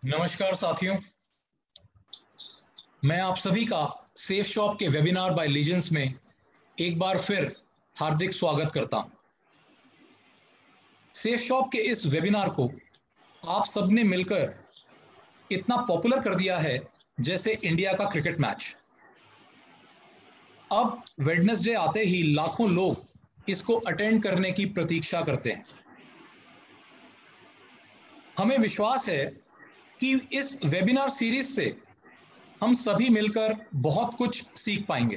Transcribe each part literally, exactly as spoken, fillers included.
नमस्कार साथियों, मैं आप सभी का सेफ शॉप के वेबिनार बाय लीजेंड्स में एक बार फिर हार्दिक स्वागत करता हूं। सेफ शॉप के इस वेबिनार को आप सबने मिलकर इतना पॉपुलर कर दिया है जैसे इंडिया का क्रिकेट मैच। अब वेडनेसडे आते ही लाखों लोग इसको अटेंड करने की प्रतीक्षा करते हैं। हमें विश्वास है कि इस वेबिनार सीरीज से हम सभी मिलकर बहुत कुछ सीख पाएंगे,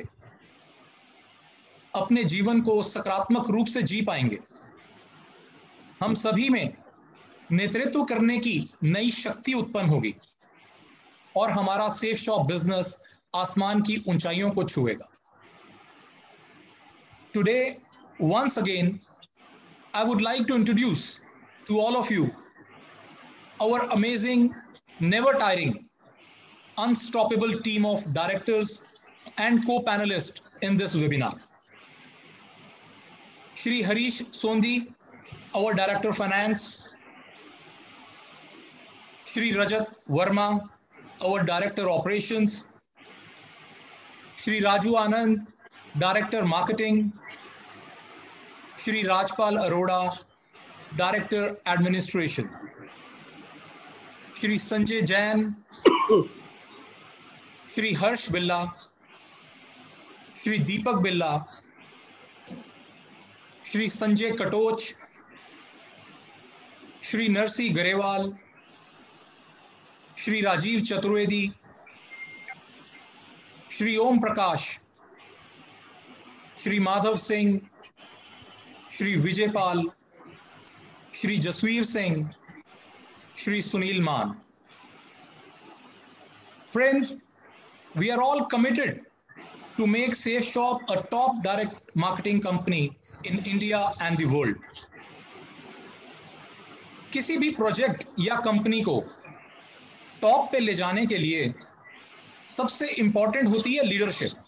अपने जीवन को सकारात्मक रूप से जी पाएंगे। हम सभी में नेतृत्व करने की नई शक्ति उत्पन्न होगी और हमारा सेफ शॉप बिजनेस आसमान की ऊंचाइयों को छुएगा। Today once again I would like to introduce to all of you our amazing, never tiring, unstoppable team of directors and co-panelists in this webinar. Shri Harish Sondi, our Director Finance, Shri Rajat Verma, our Director Operations, Shri Raju Anand, Director Marketing, Shri Rajpal Arora, Director Administration, Shri Sanjay Jain, Shri Harsh Billa, Shri Deepak Billa, Shri Sanjay Katoch, Shri Narsi Garewal, Shri Rajiv Chaturvedi, Shri Om Prakash, Shri Madhav Singh, Shri Vijay Pal, Shri Jasweer Singh, Shri Sunil Maan. Friends, we are all committed to make Safe Shop a top direct marketing company in India and the world. किसी भी project या company को top पे ले जाने के लिए सबसे इंपॉर्टेंट होती है लीडरशिप।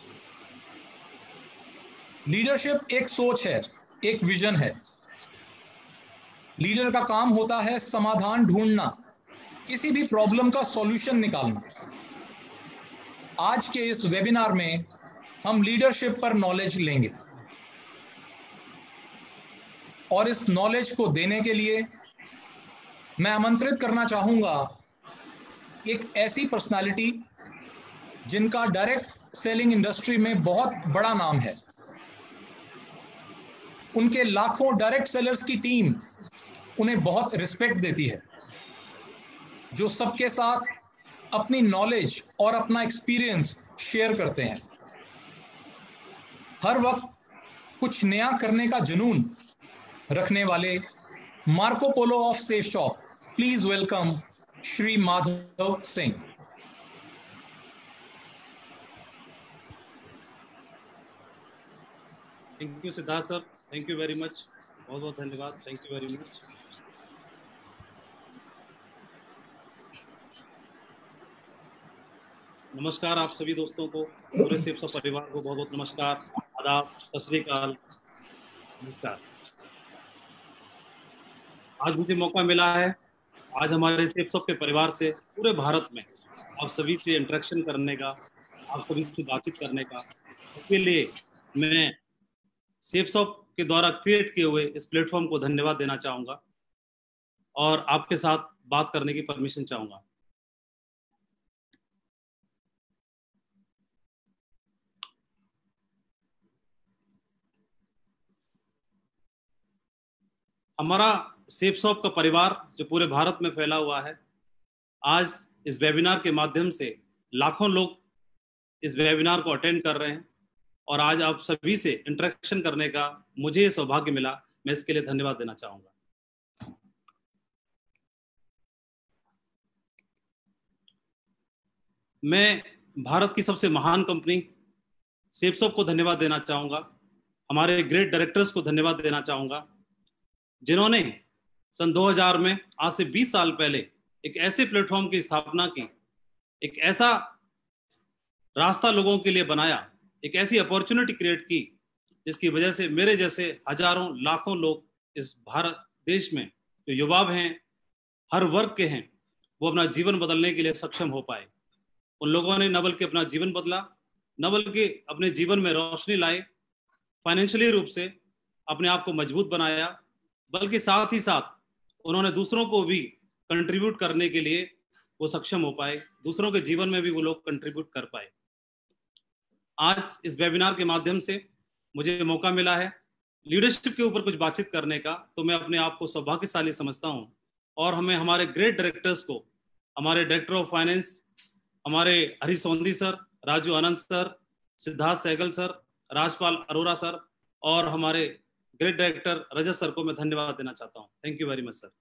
लीडरशिप एक सोच है, एक विजन है। लीडर का काम होता है समाधान ढूंढना, किसी भी प्रॉब्लम का सॉल्यूशन निकालना। आज के इस वेबिनार में हम लीडरशिप पर नॉलेज लेंगे और इस नॉलेज को देने के लिए मैं आमंत्रित करना चाहूंगा एक ऐसी पर्सनालिटी जिनका डायरेक्ट सेलिंग इंडस्ट्री में बहुत बड़ा नाम है। उनके लाखों डायरेक्ट सेलर्स की टीम उन्हें बहुत रिस्पेक्ट देती है, जो सबके साथ अपनी नॉलेज और अपना एक्सपीरियंस शेयर करते हैं। हर वक्त कुछ नया करने का जुनून रखने वाले Marco Polo of Safe Shop, please welcome Shri Madhav Singh. Thank you Siddharth sir, thank you very much, बहुत बहुत धन्यवाद, थैंक यू वेरी मच। नमस्कार आप सभी दोस्तों को, पूरे सेफ शॉप परिवार को बहुत बहुत नमस्कार, आदाब, सत श्री अकाल, नमस्कार। आज मुझे मौका मिला है आज हमारे सेफ शॉप के परिवार से पूरे भारत में आप सभी से इंटरेक्शन करने का, आप सभी से बातचीत करने का। इसके लिए मैं सेफ शॉप के द्वारा क्रिएट किए हुए इस प्लेटफॉर्म को धन्यवाद देना चाहूँगा और आपके साथ बात करने की परमिशन चाहूँगा। हमारा सेफ शॉप का परिवार जो पूरे भारत में फैला हुआ है, आज इस वेबिनार के माध्यम से लाखों लोग इस वेबिनार को अटेंड कर रहे हैं और आज आप सभी से इंटरेक्शन करने का मुझे ये सौभाग्य मिला। मैं इसके लिए धन्यवाद देना चाहूँगा। मैं भारत की सबसे महान कंपनी सेफ शॉप को धन्यवाद देना चाहूँगा, हमारे ग्रेट डायरेक्टर्स को धन्यवाद देना चाहूँगा जिन्होंने सन दो हज़ार में, आज से बीस साल पहले, एक ऐसे प्लेटफॉर्म की स्थापना की, एक ऐसा रास्ता लोगों के लिए बनाया, एक ऐसी अपॉर्चुनिटी क्रिएट की जिसकी वजह से मेरे जैसे हजारों लाखों लोग इस भारत देश में जो युवा हैं, हर वर्ग के हैं, वो अपना जीवन बदलने के लिए सक्षम हो पाए। उन लोगों ने न बल्कि अपना जीवन बदला, न बल्कि अपने जीवन में रोशनी लाए, फाइनेंशियली रूप से अपने आप को मजबूत बनाया, बल्कि साथ ही साथ उन्होंने दूसरों को भी कंट्रीब्यूट करने के लिए वो सक्षम हो पाए, दूसरों के जीवन में भी वो लोग कंट्रीब्यूट कर पाए। आज इस वेबिनार के माध्यम से मुझे मौका मिला है लीडरशिप के ऊपर कुछ बातचीत करने का, तो मैं अपने आप को सौभाग्यशाली समझता हूँ। और हमें हमारे ग्रेट डायरेक्टर्स को, हमारे डायरेक्टर ऑफ फाइनेंस, हमारे Harish Sondhi sir, Raju Anand sir, Siddharth Sehgal sir, Rajpal Arora sir और हमारे ग्रेट डायरेक्टर रजत सर को मैं धन्यवाद देना चाहता हूँ। Thank you very much sir.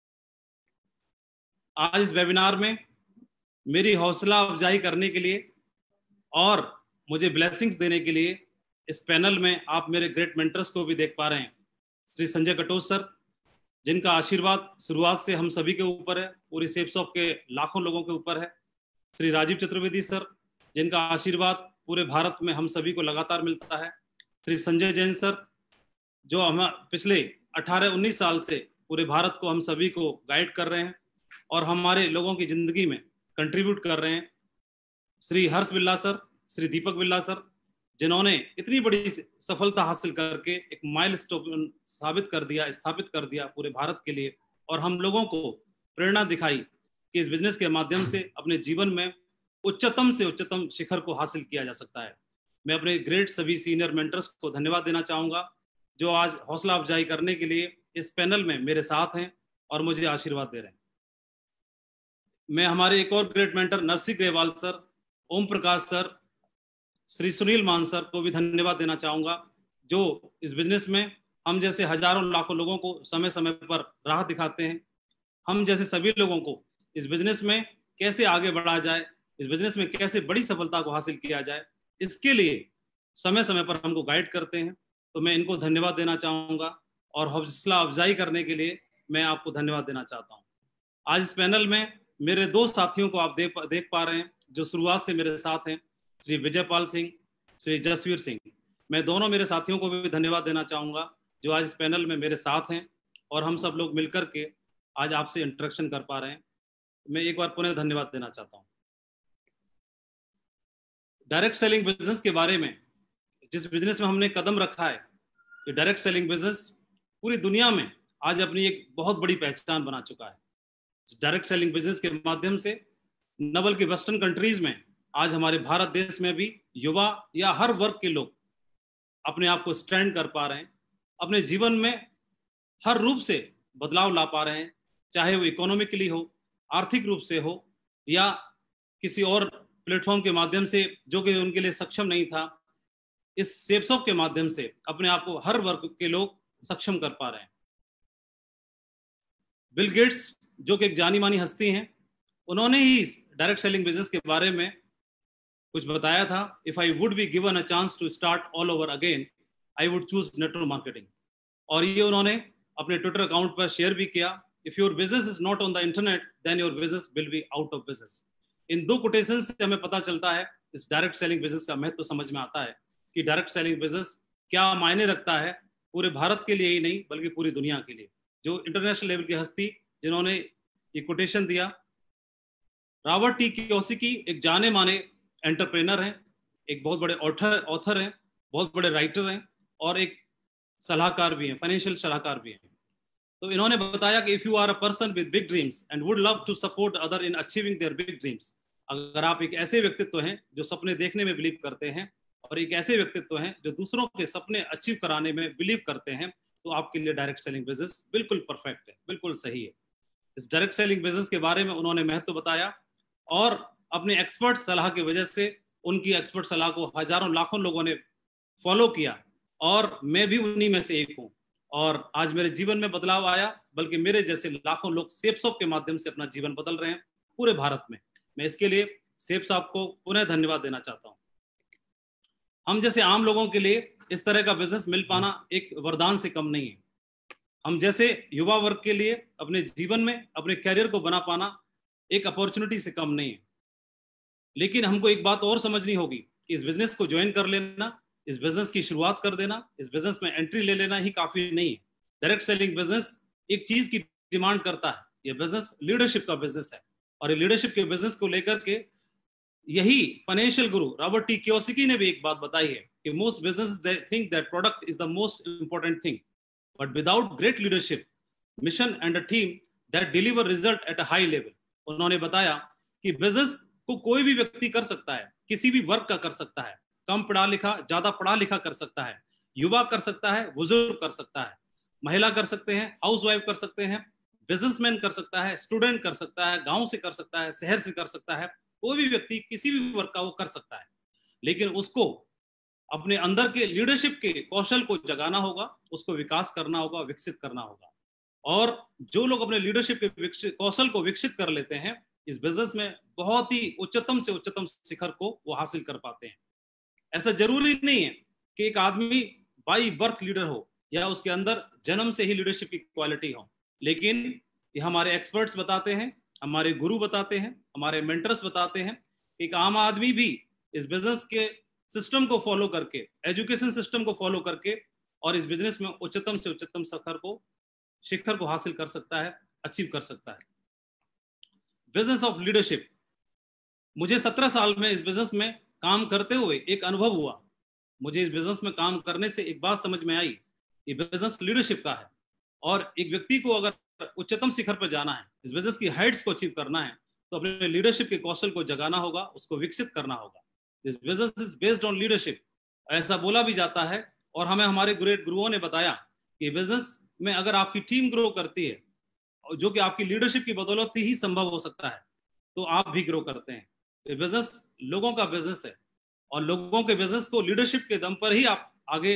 आज इस वेबिनार में मेरी हौसला अफजाई करने के लिए और मुझे ब्लेसिंग्स देने के लिए इस पैनल में आप मेरे ग्रेट मेंटर्स को भी देख पा रहे हैं। श्री संजय कटोच सर, जिनका आशीर्वाद शुरुआत से हम सभी के ऊपर है, पूरी सेप्सॉप के लाखों लोगों के ऊपर है। श्री राजीव चतुर्वेदी सर, जिनका आशीर्वाद पूरे भारत में हम सभी को लगातार मिलता है। श्री संजय जैन सर, जो हम पिछले अठारह उन्नीस साल से पूरे भारत को हम सभी को गाइड कर रहे हैं और हमारे लोगों की जिंदगी में कंट्रीब्यूट कर रहे हैं। श्री हर्ष बिल्ला सर, श्री दीपक बिल्ला सर, जिन्होंने इतनी बड़ी सफलता हासिल करके एक माइलस्टोन साबित कर दिया, स्थापित कर दिया पूरे भारत के लिए, और हम लोगों को प्रेरणा दिखाई कि इस बिजनेस के माध्यम से अपने जीवन में उच्चतम से उच्चतम शिखर को हासिल किया जा सकता है। मैं अपने ग्रेट सभी सीनियर मेंटर्स को धन्यवाद देना चाहूँगा, जो आज हौसला अफजाई करने के लिए इस पैनल में मेरे साथ हैं और मुझे आशीर्वाद दे रहे हैं। मैं हमारे एक और great mentor Narsingh Grewal sir, Om Prakash sir, Shri Sunil Maan sir को भी धन्यवाद देना चाहूँगा, जो इस बिजनेस में हम जैसे हजारों लाखों लोगों को समय समय पर राह दिखाते हैं। हम जैसे सभी लोगों को इस बिजनेस में कैसे आगे बढ़ा जाए, इस बिजनेस में कैसे बड़ी सफलता को हासिल किया जाए, इसके लिए समय समय पर हमको गाइड करते हैं। तो मैं इनको धन्यवाद देना चाहूँगा और हौसला अफजाई करने के लिए मैं आपको धन्यवाद देना चाहता हूँ। आज इस पैनल में मेरे दो साथियों को आप देख देख पा रहे हैं, जो शुरुआत से मेरे साथ हैं, श्री विजयपाल सिंह, श्री जसवीर सिंह। मैं दोनों मेरे साथियों को भी धन्यवाद देना चाहूँगा, जो आज इस पैनल में मेरे साथ हैं और हम सब लोग मिलकर के आज आपसे इंटरेक्शन कर पा रहे हैं। मैं एक बार पुनः धन्यवाद देना चाहता हूँ। डायरेक्ट सेलिंग बिजनेस के बारे में, जिस बिजनेस में हमने कदम रखा है, ये डायरेक्ट सेलिंग बिजनेस पूरी दुनिया में आज अपनी एक बहुत बड़ी पहचान बना चुका है। डायरेक्ट सेलिंग बिजनेस के माध्यम से न बल्कि वेस्टर्न कंट्रीज में, आज हमारे भारत देश में भी युवा या हर वर्ग के लोग अपने आप को स्टैंड कर पा रहे हैं, अपने जीवन में हर रूप से बदलाव ला पा रहे हैं, चाहे वो इकोनॉमिकली हो, आर्थिक रूप से हो, या किसी और प्लेटफॉर्म के माध्यम से जो कि उनके लिए सक्षम नहीं था। इस सेप्सॉप के माध्यम से अपने आप को हर वर्ग के लोग सक्षम कर पा रहे हैं। बिल गेट्स, जो कि एक जानी मानी हस्ती हैं, उन्होंने ही डायरेक्ट सेलिंग बिजनेस के बारे में कुछ बताया था। If I would be given a chance to start all over again, I would choose network marketing. और ये उन्होंने अपने ट्विटर अकाउंट पर शेयर भी किया। If your business is not on the internet, then your business will be out of business. इन दो quotation से हमें पता चलता है, इस डायरेक्ट सेलिंग बिजनेस का महत्व तो समझ में आता है कि डायरेक्ट सेलिंग बिजनेस क्या मायने रखता है पूरे भारत के लिए ही नहीं, बल्कि पूरी दुनिया के लिए। जो इंटरनेशनल लेवल की हस्ती जिन्होंने ये कोटेशन दिया, रॉबर्ट टी कियोसाकी एक जाने माने एंटरप्रेनर हैं, एक बहुत बड़े ऑथर ऑथर हैं, बहुत बड़े राइटर हैं और एक सलाहकार भी हैं, फाइनेंशियल सलाहकार भी हैं। तो इन्होंने बताया कि if you are a person with big dreams and would love to support other in achieving their big dreams, अगर आप एक ऐसे व्यक्तित्व हैं जो सपने देखने में बिलीव करते हैं और एक ऐसे व्यक्तित्व हैं जो दूसरों के सपने अचीव कराने में बिलीव करते हैं, तो आपके लिए डायरेक्ट सेलिंग बिजनेस बिल्कुल परफेक्ट है, बिल्कुल सही है। इस डायरेक्ट सेलिंग बिजनेस के बारे में उन्होंने महत्व बताया और अपने एक्सपर्ट सलाह की वजह से उनकी एक्सपर्ट सलाह को हजारों लाखों लोगों ने फॉलो किया और मैं भी उन्हीं में से एक हूँ। और आज मेरे जीवन में बदलाव आया, बल्कि मेरे जैसे लाखों लोग सेप्सॉप के माध्यम से अपना जीवन बदल रहे हैं पूरे भारत में। मैं इसके लिए सेप्सॉप को पुनः धन्यवाद देना चाहता हूँ। हम जैसे आम लोगों के लिए इस तरह का बिजनेस मिल पाना एक वरदान से कम नहीं है। हम जैसे युवा वर्ग के लिए अपने जीवन में अपने कैरियर को बना पाना एक अपॉर्चुनिटी से कम नहीं है। लेकिन हमको एक बात और समझनी होगी कि इस बिजनेस को ज्वाइन कर लेना, इस बिजनेस की शुरुआत कर देना, इस बिजनेस में एंट्री ले लेना ही काफी नहीं है। डायरेक्ट सेलिंग बिजनेस एक चीज की डिमांड करता है, ये बिजनेस लीडरशिप का बिजनेस है। और लीडरशिप के बिजनेस को लेकर के यही फाइनेंशियल गुरु रॉबर्ट टी कियोसाकी ने भी एक बात बताई है कि most business think that product is the most important thing, but without great leadership mission and a team that deliver result at a high level. उन्होंने बताया कि बिजनेस को कोई भी व्यक्ति कर सकता है, किसी भी वर्ग का कर सकता है, कम पढ़ा लिखा ज्यादा पढ़ा लिखा कर सकता है, युवा कर सकता है, बुजुर्ग कर सकता है, महिला कर सकते हैं, हाउसवाइफ कर सकते हैं, बिजनेसमैन कर सकता है, स्टूडेंट कर सकता है, गांव से कर सकता है, शहर से कर सकता है, कोई भी व्यक्ति किसी भी वर्ग का वो कर सकता है। लेकिन उसको अपने अंदर के लीडरशिप के कौशल को जगाना होगा, उसको विकास करना होगा, विकसित करना होगा। और जो लोग अपने लीडरशिप के कौशल को विकसित कर लेते हैं, इस बिजनेस में बहुत ही उच्चतम से उच्चतम शिखर को वो हासिल कर पाते हैं। ऐसा जरूरी नहीं है कि एक आदमी बाई बर्थ लीडर हो या उसके अंदर जन्म से ही लीडरशिप की क्वालिटी हो, लेकिन ये हमारे एक्सपर्ट्स बताते हैं, हमारे गुरु बताते हैं, हमारे मेंटर्स बताते हैं, एक आम आदमी भी इस बिजनेस के सिस्टम को फॉलो करके, एजुकेशन सिस्टम को फॉलो करके और इस बिजनेस में उच्चतम से उच्चतम शिखर को शिखर को हासिल कर सकता है, अचीव कर सकता है। बिजनेस ऑफ लीडरशिप, मुझे सत्रह साल में इस बिजनेस में काम करते हुए एक अनुभव हुआ। मुझे इस बिजनेस में काम करने से एक बात समझ में आई, ये बिजनेस लीडरशिप का है और एक व्यक्ति को अगर उच्चतम शिखर पर जाना है, इस बिजनेस की हाइट्स को अचीव करना है, तो अपने लीडरशिप के कौशल को जगाना होगा, उसको विकसित करना होगा। This business is based on leadership, ऐसा बोला भी जाता है और हमें हमारे ग्रेट गुरुओं ने बताया कि बिजनेस में अगर आपकी टीम ग्रो करती है, जो कि आपकी लीडरशिप की बदौलत ही संभव हो सकता है, तो आप भी ग्रो करते हैं। ये बिजनेस लोगों का बिजनेस है और लोगों के बिजनेस को लीडरशिप के दम पर ही आप आगे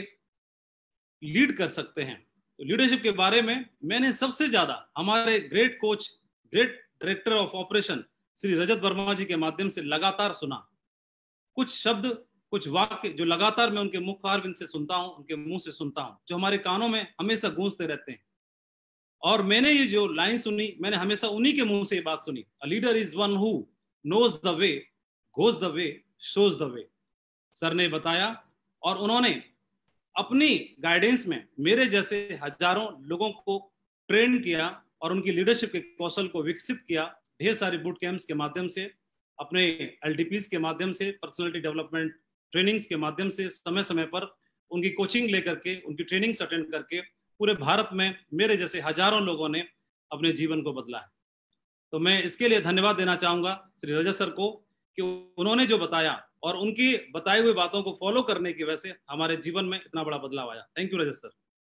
लीड कर सकते हैं। तो लीडरशिप के बारे में मैंने सबसे ज्यादा हमारे great coach, great director of operation Shri Rajat Verma ji के माध्यम से लगातार सुना। कुछ शब्द, कुछ वाक्य जो लगातार मैं उनके मुखारविंद से सुनता हूं, उनके मुंह से सुनता हूं, जो हमारे कानों में हमेशा गूंजते रहते हैं। और मैंने ये जो लाइन सुनी, मैंने हमेशा उन्हीं के मुंह से ये बात सुनी, a leader is one who knows the way, goes the way, shows the way. Sir ने बताया और उन्होंने अपनी गाइडेंस में मेरे जैसे हजारों लोगों को ट्रेन किया और उनकी लीडरशिप के कौशल को विकसित किया, ढेर सारे बूट कैंप्स के माध्यम से, अपने एलटीपीज के माध्यम से, पर्सनालिटी डेवलपमेंट ट्रेनिंग्स के माध्यम से, समय समय पर उनकी कोचिंग लेकर के, उनकी ट्रेनिंग्स अटेंड करके पूरे भारत में मेरे जैसे हजारों लोगों ने अपने जीवन को बदला है। तो मैं इसके लिए धन्यवाद देना चाहूंगा श्री रजत सर को कि उन्होंने जो बताया और उनकी बताई हुई बातों को फॉलो करने की वजह से हमारे जीवन में इतना बड़ा बदलाव आया। Thank you Rajat sir.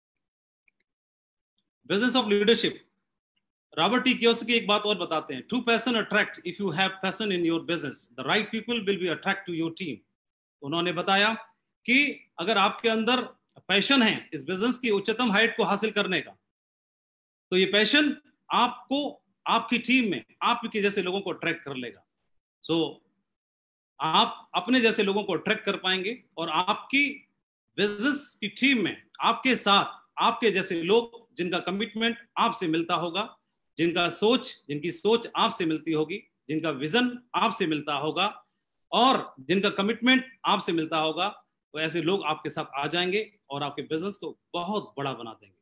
Business of leadership, Robert T Kiyosaki एक बात और बताते हैं, true passion attract, if you have passion in your business the right people will be attract to your team. उन्होंने बताया कि अगर आपके अंदर पैशन है इस बिजनेस की उच्चतम हाइट को हासिल करने का, तो ये पैशन आपको आपकी टीम में आपके जैसे लोगों को अट्रैक्ट कर लेगा। सो so, आप अपने जैसे लोगों को अट्रैक्ट कर पाएंगे और आपकी बिजनेस की टीम में आपके साथ आपके जैसे लोग जिनका कमिटमेंट आपसे मिलता होगा, जिनका सोच जिनकी सोच आपसे मिलती होगी, जिनका विजन आपसे मिलता होगा और जिनका कमिटमेंट आपसे मिलता होगा, तो ऐसे लोग आपके साथ आ जाएंगे और आपके बिजनेस को बहुत बड़ा बना देंगे।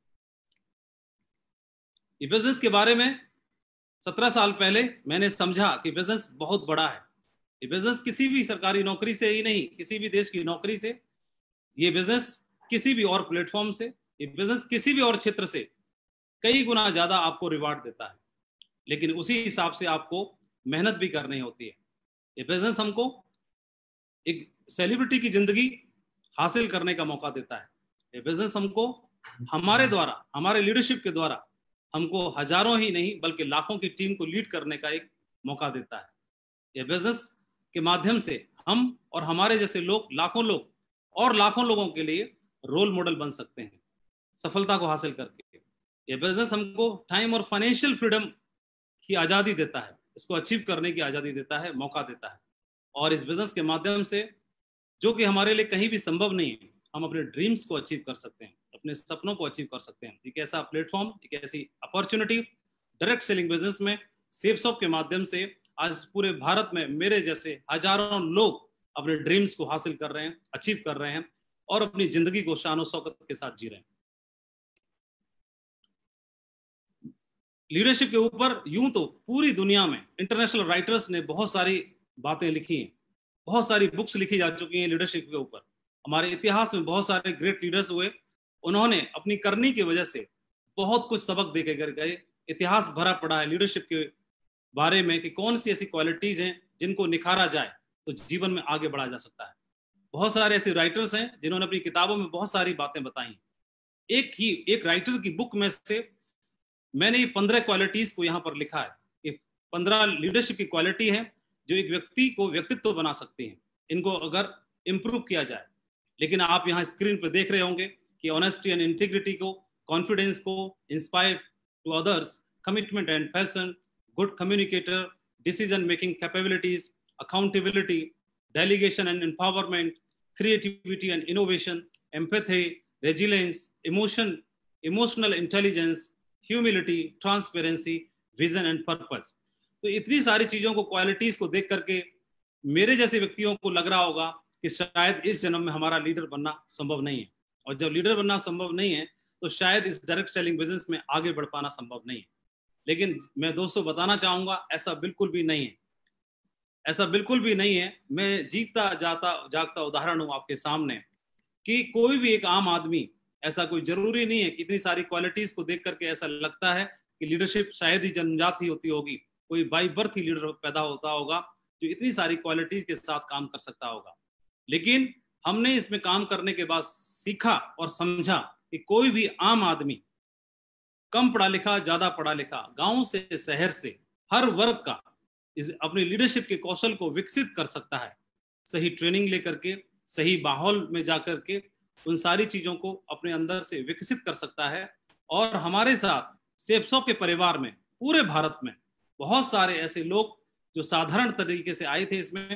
ये बिजनेस के बारे में सत्रह साल पहले मैंने समझा कि बिजनेस बहुत बड़ा है। ये बिजनेस किसी भी सरकारी नौकरी से ही नहीं, किसी भी देश की नौकरी से, ये बिजनेस किसी भी और प्लेटफॉर्म से, ये बिजनेस किसी भी और क्षेत्र से कई गुना ज्यादा आपको रिवार्ड देता है, लेकिन उसी हिसाब से आपको मेहनत भी करनी होती है। ये बिजनेस हमको एक सेलिब्रिटी की जिंदगी हासिल करने का मौका देता है। ये बिजनेस हमको हमारे द्वारा, हमारे लीडरशिप के द्वारा हमको हजारों ही नहीं बल्कि लाखों की टीम को लीड करने का एक मौका देता है। ये बिजनेस के माध्यम से हम और हमारे जैसे लोग, लाखों लोग और लाखों लोगों के लिए रोल मॉडल बन सकते हैं सफलता को हासिल करके। ये बिजनेस हमको टाइम और फाइनेंशियल फ्रीडम की आज़ादी देता है, इसको अचीव करने की आज़ादी देता है, मौका देता है। और इस बिजनेस के माध्यम से, जो कि हमारे लिए कहीं भी संभव नहीं है, हम अपने ड्रीम्स को अचीव कर सकते हैं, अपने सपनों को अचीव कर सकते हैं। एक ऐसा प्लेटफॉर्म, एक ऐसी अपॉर्चुनिटी डायरेक्ट सेलिंग बिजनेस में सेप्सॉप के माध्यम से आज पूरे भारत में मेरे जैसे हजारों लोग अपने ड्रीम्स को हासिल कर रहे हैं, अचीव कर रहे हैं और अपनी जिंदगी को शान और शौकत के साथ जी रहे हैं। लीडरशिप के ऊपर यूं तो पूरी दुनिया में इंटरनेशनल राइटर्स ने बहुत सारी बातें लिखी हैं, बहुत सारी बुक्स लिखी जा चुकी हैं लीडरशिप के ऊपर। हमारे इतिहास में बहुत सारे ग्रेट लीडर्स हुए, उन्होंने अपनी करनी की वजह से बहुत कुछ सबक दे के गए। इतिहास भरा पड़ा है लीडरशिप के बारे में कि कौन सी ऐसी क्वालिटीज हैं जिनको निखारा जाए तो जीवन में आगे बढ़ा जा सकता है। बहुत सारे ऐसे राइटर्स हैं जिन्होंने अपनी किताबों में बहुत सारी बातें बताई। एक ही एक राइटर की बुक में से मैंने ये पंद्रह क्वालिटीज को यहाँ पर लिखा है। ये पंद्रह लीडरशिप की क्वालिटी है जो एक व्यक्ति को व्यक्तित्व तो बना सकती हैं, इनको अगर इम्प्रूव किया जाए। लेकिन आप यहाँ स्क्रीन पर देख रहे होंगे कि ऑनेस्टी एंड इंटीग्रिटी को, कॉन्फिडेंस को, inspire to others, commitment and passion, good communicator, decision making capabilities, accountability, delegation and empowerment, creativity and innovation, empathy, resilience, emotion, emotional intelligence, humility, transparency, vision and purpose। तो इतनी सारी चीजों को, qualities को देख करके मेरे जैसे व्यक्तियों को लग रहा होगा कि शायद इस जन्म में हमारा लीडर बनना संभव नहीं है, और जब लीडर बनना संभव नहीं है तो शायद इस डायरेक्ट सेलिंग बिजनेस में आगे बढ़ पाना संभव नहीं है। लेकिन मैं दोस्तों बताना चाहूंगा ऐसा बिल्कुल भी नहीं है, ऐसा बिल्कुल भी नहीं है। मैं जीता जाता जागता उदाहरण हूं आपके सामने कि कोई भी एक आम आदमी, ऐसा कोई जरूरी नहीं है कि इतनी सारी क्वालिटीज को देख करके ऐसा लगता है कि लीडरशिप शायद ही जन्मजात ही होती होगी, कोई बाई बर्थ ही लीडर पैदा होता होगा जो इतनी सारी क्वालिटीज के साथ काम कर सकता होगा। लेकिन हमने इसमें काम करने के बाद सीखा और समझा कि कोई भी आम आदमी, कम पढ़ा लिखा, ज्यादा पढ़ा लिखा, गांव से शहर से, हर वर्ग का इस अपने लीडरशिप के कौशल को विकसित कर सकता है। सही ट्रेनिंग लेकर के, सही माहौल में जाकर के उन सारी चीजों को अपने अंदर से विकसित कर सकता है। और हमारे साथ सेप्सो के परिवार में, पूरे भारत में बहुत सारे ऐसे लोग जो साधारण तरीके से आए थे इसमें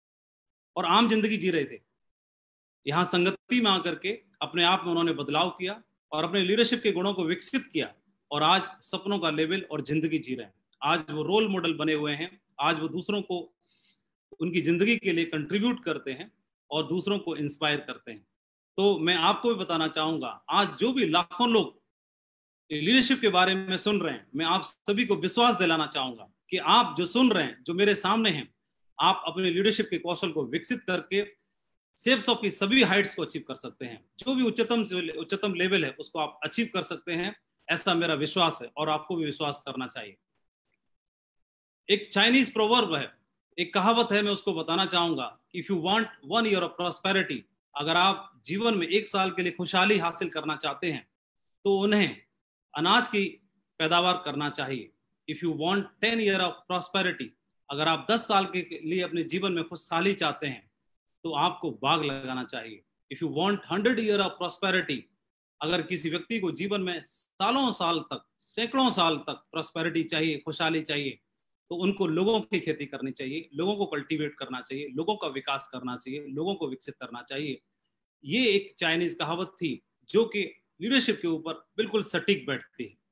और आम जिंदगी जी रहे थे, यहाँ संगति में आकर के अपने आप में उन्होंने बदलाव किया और अपने लीडरशिप के गुणों को विकसित किया और आज सपनों का लेवल और जिंदगी जी रहे हैं। आज वो रोल मॉडल बने हुए हैं, आज वो दूसरों को उनकी जिंदगी के लिए कंट्रीब्यूट करते हैं और दूसरों को इंस्पायर करते हैं। तो मैं आपको भी बताना चाहूंगा, आज जो भी लाखों लोग लीडरशिप के बारे में सुन रहे हैं, मैं आप सभी को विश्वास दिलाना चाहूंगा कि आप जो सुन रहे हैं, जो मेरे सामने हैं, आप अपने लीडरशिप के कौशल को विकसित करके सेप्सो की सभी हाइट्स को अचीव कर सकते हैं। जो भी उच्चतम उच्चतम लेवल है उसको आप अचीव कर सकते हैं, ऐसा मेरा विश्वास है और आपको भी विश्वास करना चाहिए। एक चाइनीज प्रोवर्ब है, एक कहावत है, मैं उसको बताना चाहूंगा कि if you want one year of prosperity, अगर आप जीवन में एक साल के लिए खुशहाली हासिल करना चाहते हैं तो उन्हें अनाज की पैदावार करना चाहिए। If you want ten year of prosperity, अगर आप दस साल के लिए अपने जीवन में खुशहाली चाहते हैं तो आपको बाग लगाना चाहिए। If you want hundred year of prosperity, अगर किसी व्यक्ति को जीवन में सालों साल तक, सैकड़ों साल तक प्रॉस्पेरिटी चाहिए, खुशहाली चाहिए, तो उनको लोगों की खेती करनी चाहिए, लोगों को कल्टीवेट करना चाहिए, लोगों का विकास करना चाहिए, लोगों को विकसित करना चाहिए। ये एक चाइनीज कहावत थी जो कि लीडरशिप के ऊपर बिल्कुल सटीक बैठती है।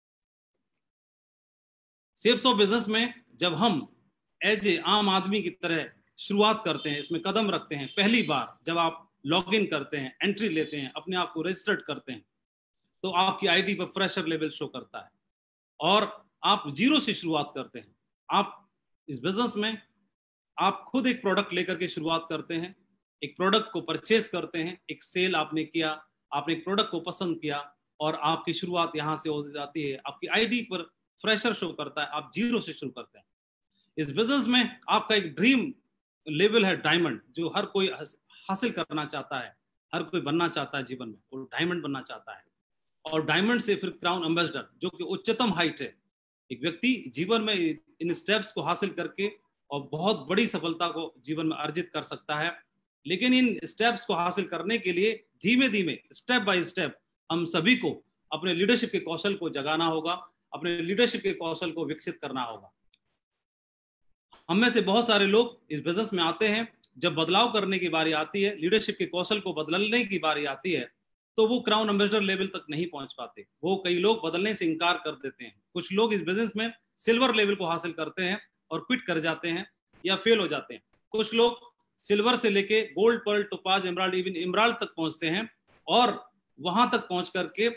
सेप्सो बिजनेस में जब हम एज ए आम आदमी की तरह शुरुआत करते हैं, इसमें कदम रखते हैं, पहली बार जब आप लॉग इन करते हैं, एंट्री लेते हैं, अपने आप को रजिस्टर्ड करते हैं, तो आपकी आईडी पर फ्रेशर लेवल शो करता है और आप जीरो से शुरुआत करते हैं। आप इस बिजनेस में आप खुद एक प्रोडक्ट लेकर के शुरुआत करते हैं, एक प्रोडक्ट को परचेस करते हैं, एक सेल आपने किया, आपने एक प्रोडक्ट को पसंद किया और आपकी शुरुआत यहाँ से हो जाती है। आपकी आईडी पर फ्रेशर शो करता है, आप जीरो से शुरू करते हैं। इस बिजनेस में आपका एक ड्रीम लेवल है डायमंड, जो हर कोई हासिल करना चाहता है, हर कोई बनना चाहता है जीवन में, वो डायमंड बनना चाहता है। और डायमंड से फिर क्राउन एम्बेसडर, जो कि उच्चतम हाइट है। एक व्यक्ति जीवन में इन स्टेप्स को हासिल करके और बहुत बड़ी सफलता को जीवन में अर्जित कर सकता है। लेकिन इन स्टेप्स को हासिल करने के लिए धीमे धीमे, स्टेप बाय स्टेप, हम सभी को अपने लीडरशिप के कौशल को जगाना होगा, अपने लीडरशिप के कौशल को विकसित करना होगा। हम में से बहुत सारे लोग इस बिजनेस में आते हैं, जब बदलाव करने की बारी आती है, लीडरशिप के कौशल को बदलने की बारी आती है, तो वो क्राउन एम्बेसडर लेवल तक नहीं पहुंच पाते। वो कई लोग बदलने से इनकार कर देते हैं। कुछ लोग इस बिजनेस में सिल्वर लेवल को हासिल करते हैं और क्विट कर जाते हैं या फेल हो जाते हैं। कुछ लोग सिल्वर से लेके gold, pearl, topaz, emerald, even emerald तक पहुंचते हैं और वहां तक पहुंच करके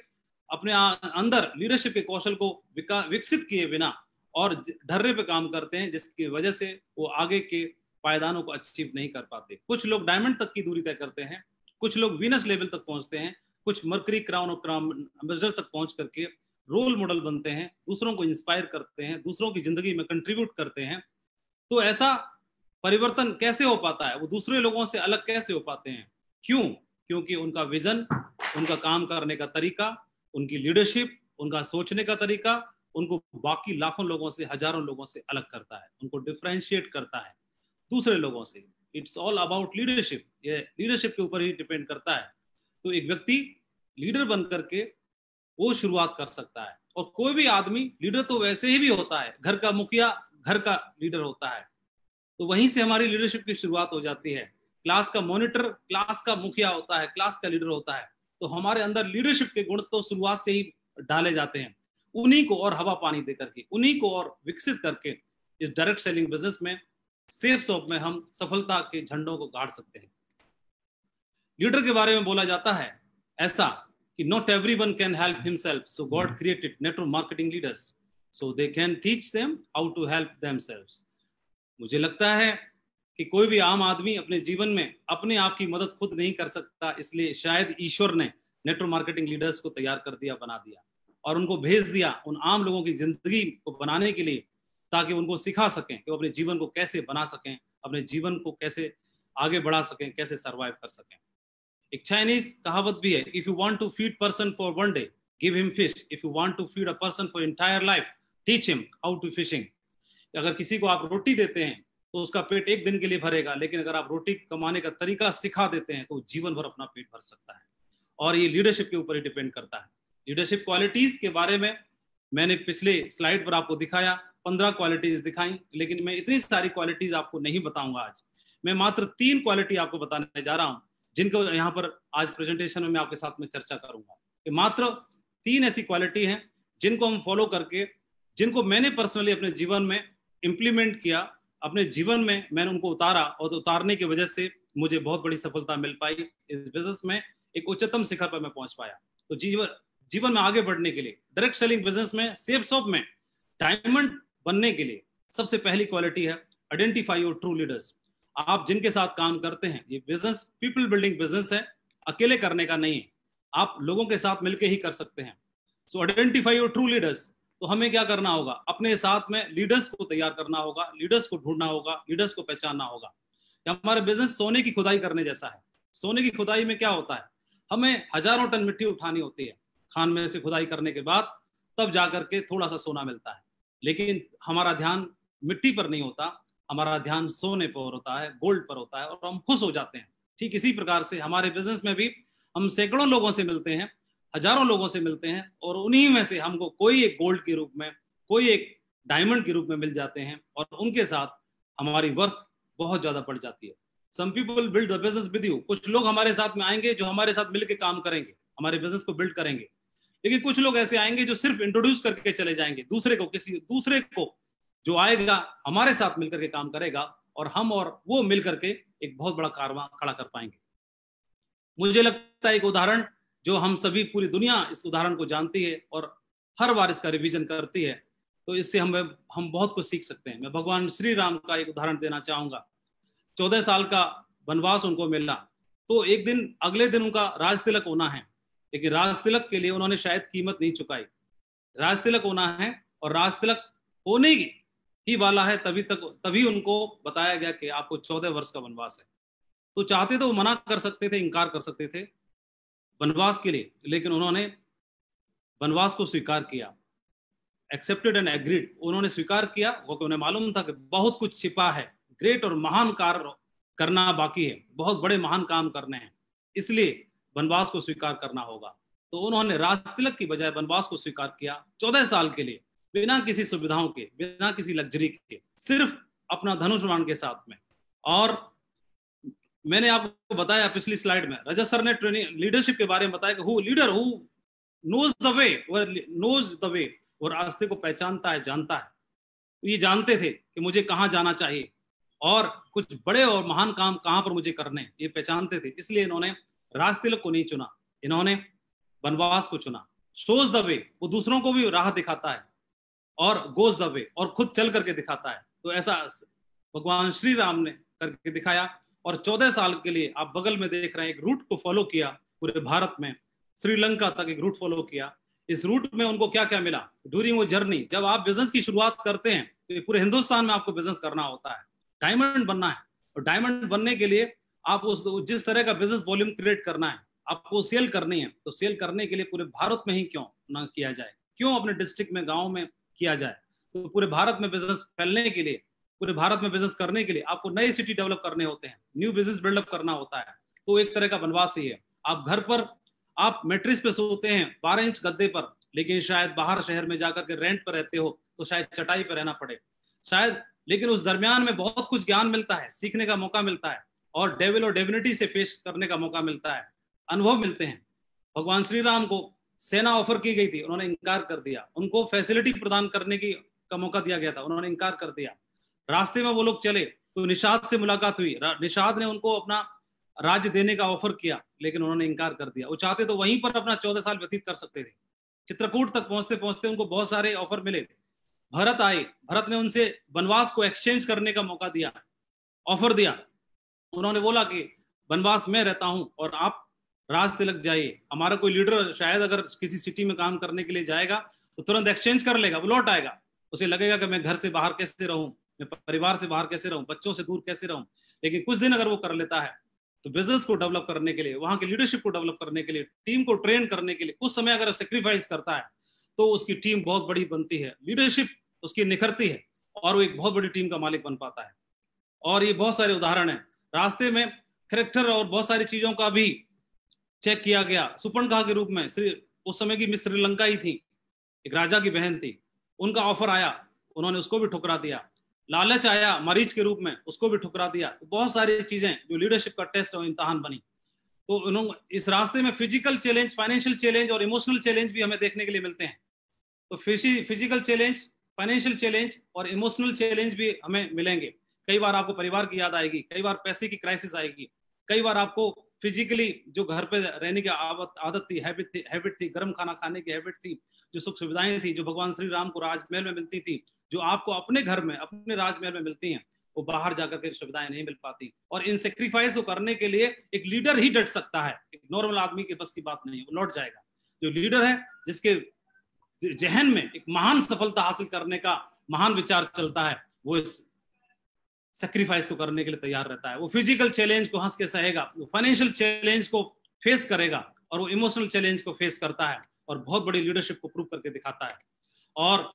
अपने अंदर लीडरशिप के कौशल को विकसित किए बिना और ढर्रे पे काम करते हैं, जिसकी वजह से वो आगे के पायदानों को अचीव नहीं कर पाते। कुछ लोग डायमंड तक की दूरी तय करते हैं, कुछ लोग वीनस लेवल तक पहुंचते हैं, कुछ मर्करी क्राउन और क्राउन एम्बेसडर तक पहुंच करके रोल मॉडल बनते हैं, दूसरों को इंस्पायर करते हैं, दूसरों की जिंदगी में कंट्रीब्यूट करते हैं। तो ऐसा परिवर्तन कैसे हो पाता है? वो दूसरे लोगों से अलग कैसे हो पाते हैं? क्यों? क्योंकि उनका विजन, उनका काम करने का तरीका, उनकी लीडरशिप, उनका सोचने का तरीका उनको बाकी लाखों लोगों से, हजारों लोगों से अलग करता है, उनको डिफरेंशिएट करता है दूसरे लोगों से। It's all about leadership. ये लीडरशिप के ऊपर ही डिपेंड करता है। तो एक व्यक्ति लीडर बन करके वो शुरुआत कर सकता है। और कोई भी आदमी लीडर तो वैसे ही भी होता है, घर का मुखिया घर का लीडर होता है, तो वहीं से हमारी लीडरशिप की शुरुआत हो जाती है। क्लास का मॉनिटर क्लास का मुखिया होता है, क्लास का लीडर होता है, तो हमारे अंदर लीडरशिप के गुण तो शुरुआत से ही डाले जाते हैं। उन्हीं को और हवा पानी दे करके, उन्हीं को और विकसित करके इस डायरेक्ट सेलिंग बिजनेस में, सेफ शॉप में हम सफलता के झंडों को गाड़ सकते हैं। लीडर के बारे में बोला जाता है ऐसा कि not everyone can help himself, so God created network marketing leaders so they can teach them how to help themselves. मुझे लगता है कि कोई भी आम आदमी अपने जीवन में अपने आप की मदद खुद नहीं कर सकता, इसलिए शायद ईश्वर ने नेटवर्क मार्केटिंग लीडर्स को तैयार कर दिया, बना दिया और उनको भेज दिया उन आम लोगों की जिंदगी को बनाने के लिए, ताकि उनको सिखा सकें कि वो अपने जीवन को कैसे बना सकें, अपने जीवन को कैसे आगे बढ़ा सकें, कैसे सर्वाइव कर सकें। एक चाइनीज कहावत भी है, if you want to feed person for one day give him fish, if you want to feed a person for entire life teach him how to fishing. अगर किसी को आप रोटी देते हैं तो उसका पेट एक दिन के लिए भरेगा, लेकिन अगर आप रोटी कमाने का तरीका सिखा देते हैं तो जीवन भर अपना पेट भर सकता है। और ये लीडरशिप के ऊपर ही डिपेंड करता है। लीडरशिप क्वालिटीज के बारे में मैंने पिछले स्लाइड पर आपको दिखाया, पंद्रह क्वालिटीज दिखाई, लेकिन मैं इतनी सारी क्वालिटीज आपको नहीं बताऊंगा आज। मैं मात्र तीन क्वालिटी आपको बताने जा रहा हूं, जिनको यहाँ पर आज प्रेजेंटेशन में मैं आपके साथ में चर्चा करूंगा। कि मात्र तीन ऐसी क्वालिटी हैं जिनको हम फॉलो करके, जिनको मैंने पर्सनली अपने जीवन में इंप्लीमेंट किया, अपने जीवन में मैंने उनको उतारा और उतारने की वजह से मुझे बहुत बड़ी सफलता मिल पाई। इस बिजनेस में एक उच्चतम शिखर पर मैं पहुंच पाया। तो जीवन जीवन में आगे बढ़ने के लिए, डायरेक्ट सेलिंग बिजनेस में, सेफ शॉप में डायमंड बनने के लिए सबसे पहली क्वालिटी है आइडेंटिफाई योर ट्रू लीडर्स। आप जिनके साथ काम करते हैं, ये बिजनेस पीपल बिल्डिंग बिजनेस है, अकेले करने का नहीं है, आप लोगों के साथ मिलकर ही कर सकते हैं। So identify your true leaders. तो हमें क्या करना होगा? अपने साथ में लीडर्स को तैयार करना होगा, लीडर्स को ढूंढना होगा, लीडर्स को पहचानना होगा। हमारा बिजनेस सोने की खुदाई करने जैसा है। सोने की खुदाई में क्या होता है? हमें हजारों टन मिट्टी उठानी होती है, खान में से खुदाई करने के बाद तब जाकर के थोड़ा सा सोना मिलता है। लेकिन हमारा ध्यान मिट्टी पर नहीं होता, हमारा ध्यान सोने पर होता है, गोल्ड पर होता है, और हम खुश हो जाते हैं। ठीक इसी प्रकार से हमारे बिजनेस में भी हम सैकड़ों लोगों से मिलते हैं, हजारों लोगों से मिलते हैं, और उन्हीं में से हमको कोई एक गोल्ड के रूप में, कोई एक डायमंड के रूप में मिल जाते हैं, और उनके साथ हमारी वर्थ बहुत ज्यादा बढ़ जाती है। Some people build the business with you. कुछ लोग हमारे साथ में आएंगे जो हमारे साथ मिलकर काम करेंगे, हमारे बिजनेस को बिल्ड करेंगे। लेकिन कुछ लोग ऐसे आएंगे जो सिर्फ इंट्रोड्यूस करके चले जाएंगे दूसरे को, किसी दूसरे को जो आएगा हमारे साथ मिलकर के काम करेगा, और हम और वो मिलकर के एक बहुत बड़ा कारवां खड़ा कर पाएंगे। मुझे लगता है एक उदाहरण जो हम सभी, पूरी दुनिया इस उदाहरण को जानती है और हर बार इसका रिवीजन करती है, तो इससे हम हम बहुत कुछ सीख सकते हैं। मैं भगवान श्री राम का एक उदाहरण देना चाहूंगा। चौदह साल का वनवास उनको मिला, तो एक दिन अगले दिन उनका राज तिलक होना है, लेकिन राज तिलक के लिए उन्होंने शायद कीमत नहीं चुकाई। राज तिलक होना है और राज तिलक होने ही वाला है, तभी तक तभी उनको बताया गया कि आपको चौदह वर्ष का वनवास है। तो चाहते तो वो मना कर सकते थे, इनकार कर सकते थे वनवास के लिए, लेकिन उन्होंने वनवास को स्वीकार किया। Accepted and agreed. उन्होंने स्वीकार किया क्योंकि उन्हें मालूम था कि बहुत कुछ छिपा है, ग्रेट और महान कार्य करना बाकी है, बहुत बड़े महान काम करने हैं, इसलिए वनवास को स्वीकार करना होगा। तो उन्होंने राज तिलक की बजाय वनवास को स्वीकार किया चौदह साल के लिए, बिना किसी सुविधाओं के, बिना किसी लग्जरी के, सिर्फ अपना धनुष बाण के साथ में। और मैंने आपको बताया पिछली स्लाइड में, रजत सर ने ट्रेनिंग लीडरशिप के बारे में बताया कि who leader who knows the way, knows the way, वो रास्ते को पहचानता है, जानता है। तो ये जानते थे कि मुझे कहाँ जाना चाहिए और कुछ बड़े और महान काम कहाँ पर मुझे करने, ये पहचानते थे। इसलिए इन्होंने राज तिलक को नहीं चुना, इन्होंने वनवास को चुना। शोज द वे, वो दूसरों को भी राह दिखाता है, और गोज द वे, और खुद चल करके दिखाता है। तो ऐसा भगवान श्री राम ने करके दिखाया, और चौदह साल के लिए आप बगल में देख रहे हैं एक रूट को फॉलो किया पूरे भारत में, श्रीलंका तक एक रूट फॉलो किया। इस रूट में उनको क्या क्या मिला ड्यूरिंग वो जर्नी। जब आप बिजनेस की शुरुआत करते हैं तो पूरे हिंदुस्तान में आपको बिजनेस करना होता है, डायमंड बनना है, और डायमंड बनने के लिए आप उस जिस तरह का बिजनेस वॉल्यूम क्रिएट करना है, आपको सेल करनी है, तो सेल करने के लिए पूरे भारत में ही क्यों ना किया जाए, क्यों अपने डिस्ट्रिक्ट में, गांव में किया जाए। तो पूरे भारत में बिजनेस फैलने के लिए, पूरे भारत में बिजनेस करने के लिए आपको नए सिटी डेवलप करने होते हैं, न्यू बिजनेस बिल्डअप करना होता है। तो एक तरह का वनवास ही है। आप घर पर आप मैट्रिस पे सोते हैं बारह इंच गद्दे पर, लेकिन शायद बाहर शहर में जाकर के रेंट पर रहते हो तो शायद चटाई पर रहना पड़े शायद, लेकिन उस दरमियान में बहुत कुछ ज्ञान मिलता है, सीखने का मौका मिलता है, और डेविल और डेविनिटी से फेस करने का मौका मिलता है, अनुभव मिलते हैं। भगवान श्री राम को सेना ऑफर की गई थी, उन्होंने इनकार कर दिया। उनको फैसिलिटी प्रदान करने की का मौका दिया गया था, उन्होंने इनकार कर दिया। रास्ते में वो लोग चले तो निषाद से मुलाकात हुई, निषाद ने उनको अपना राज्य देने का ऑफर किया, लेकिन उन्होंने इनकार कर दिया। वो चाहते तो वहीं पर अपना चौदह साल व्यतीत कर सकते थे। चित्रकूट तक पहुंचते पहुंचते उनको बहुत सारे ऑफर मिले। भरत आए, भरत ने उनसे वनवास को एक्सचेंज करने का मौका दिया, ऑफर दिया। उन्होंने बोला कि वनवास में रहता हूं और आप राज तिलक जाइए। हमारा कोई लीडर शायद अगर किसी सिटी में काम करने के लिए जाएगा तो तुरंत एक्सचेंज कर लेगा, वो लौट आएगा, उसे लगेगा कि मैं घर से बाहर कैसे रहूं, मैं परिवार से बाहर कैसे रहूं, बच्चों से दूर कैसे रहूं। लेकिन कुछ दिन अगर वो कर लेता है तो बिजनेस को डेवलप करने के लिए, वहां की लीडरशिप को डेवलप करने के लिए, टीम को ट्रेन करने के लिए कुछ समय अगर सेक्रीफाइस करता है तो उसकी टीम बहुत बड़ी बनती है, लीडरशिप उसकी निखरती है, और वो एक बहुत बड़ी टीम का मालिक बन पाता है। और ये बहुत सारे उदाहरण हैं। रास्ते में कैरेक्टर और बहुत सारी चीजों का भी चेक किया गया। सुपर्णखा के रूप में श्री उस समय की मिस श्रीलंका ही थी, एक राजा की बहन थी, उनका ऑफर आया, उन्होंने उसको भी ठुकरा दिया। लालच आया मरीज के रूप में, उसको भी ठुकरा दिया। तो बहुत सारी चीजें जो लीडरशिप का टेस्ट और इम्तहान बनी। तो उन्होंने इस रास्ते में फिजिकल चैलेंज, फाइनेंशियल चैलेंज और इमोशनल चैलेंज भी हमें देखने के लिए मिलते हैं। तो फिजिकल चैलेंज, फाइनेंशियल चैलेंज और इमोशनल चैलेंज भी हमें मिलेंगे। कई बार आपको परिवार की याद आएगी, कई बार पैसे की क्राइसिस आएगी, कई बार आपको फिजिकली जो घर पे रहने की आदत थी, हैबिट थी हैबिट थी गर्म खाना खाने की हैबिट थी, जो सुख सुविधाएं थी जो भगवान श्री राम को राजमहल में मिलती थी, जो आपको अपने घर में, अपने राजमहल में मिलती हैं, वो बाहर जाकर के सुविधाएं नहीं मिल पाती। और इन सेक्रीफाइस को करने के लिए एक लीडर ही डट सकता है, एक नॉर्मल आदमी के बस की बात नहीं है, वो लौट जाएगा। जो लीडर है, जिसके जहन में एक महान सफलता हासिल करने का महान विचार चलता है, वो इस सेक्रीफाइस को करने के लिए तैयार रहता है। वो फिजिकल चैलेंज को हंस के सहेगा, वो फाइनेंशियल चैलेंज को फेस करेगा, और वो इमोशनल चैलेंज को फेस करता है, और बहुत बड़ी लीडरशिप को प्रूव करके दिखाता है। और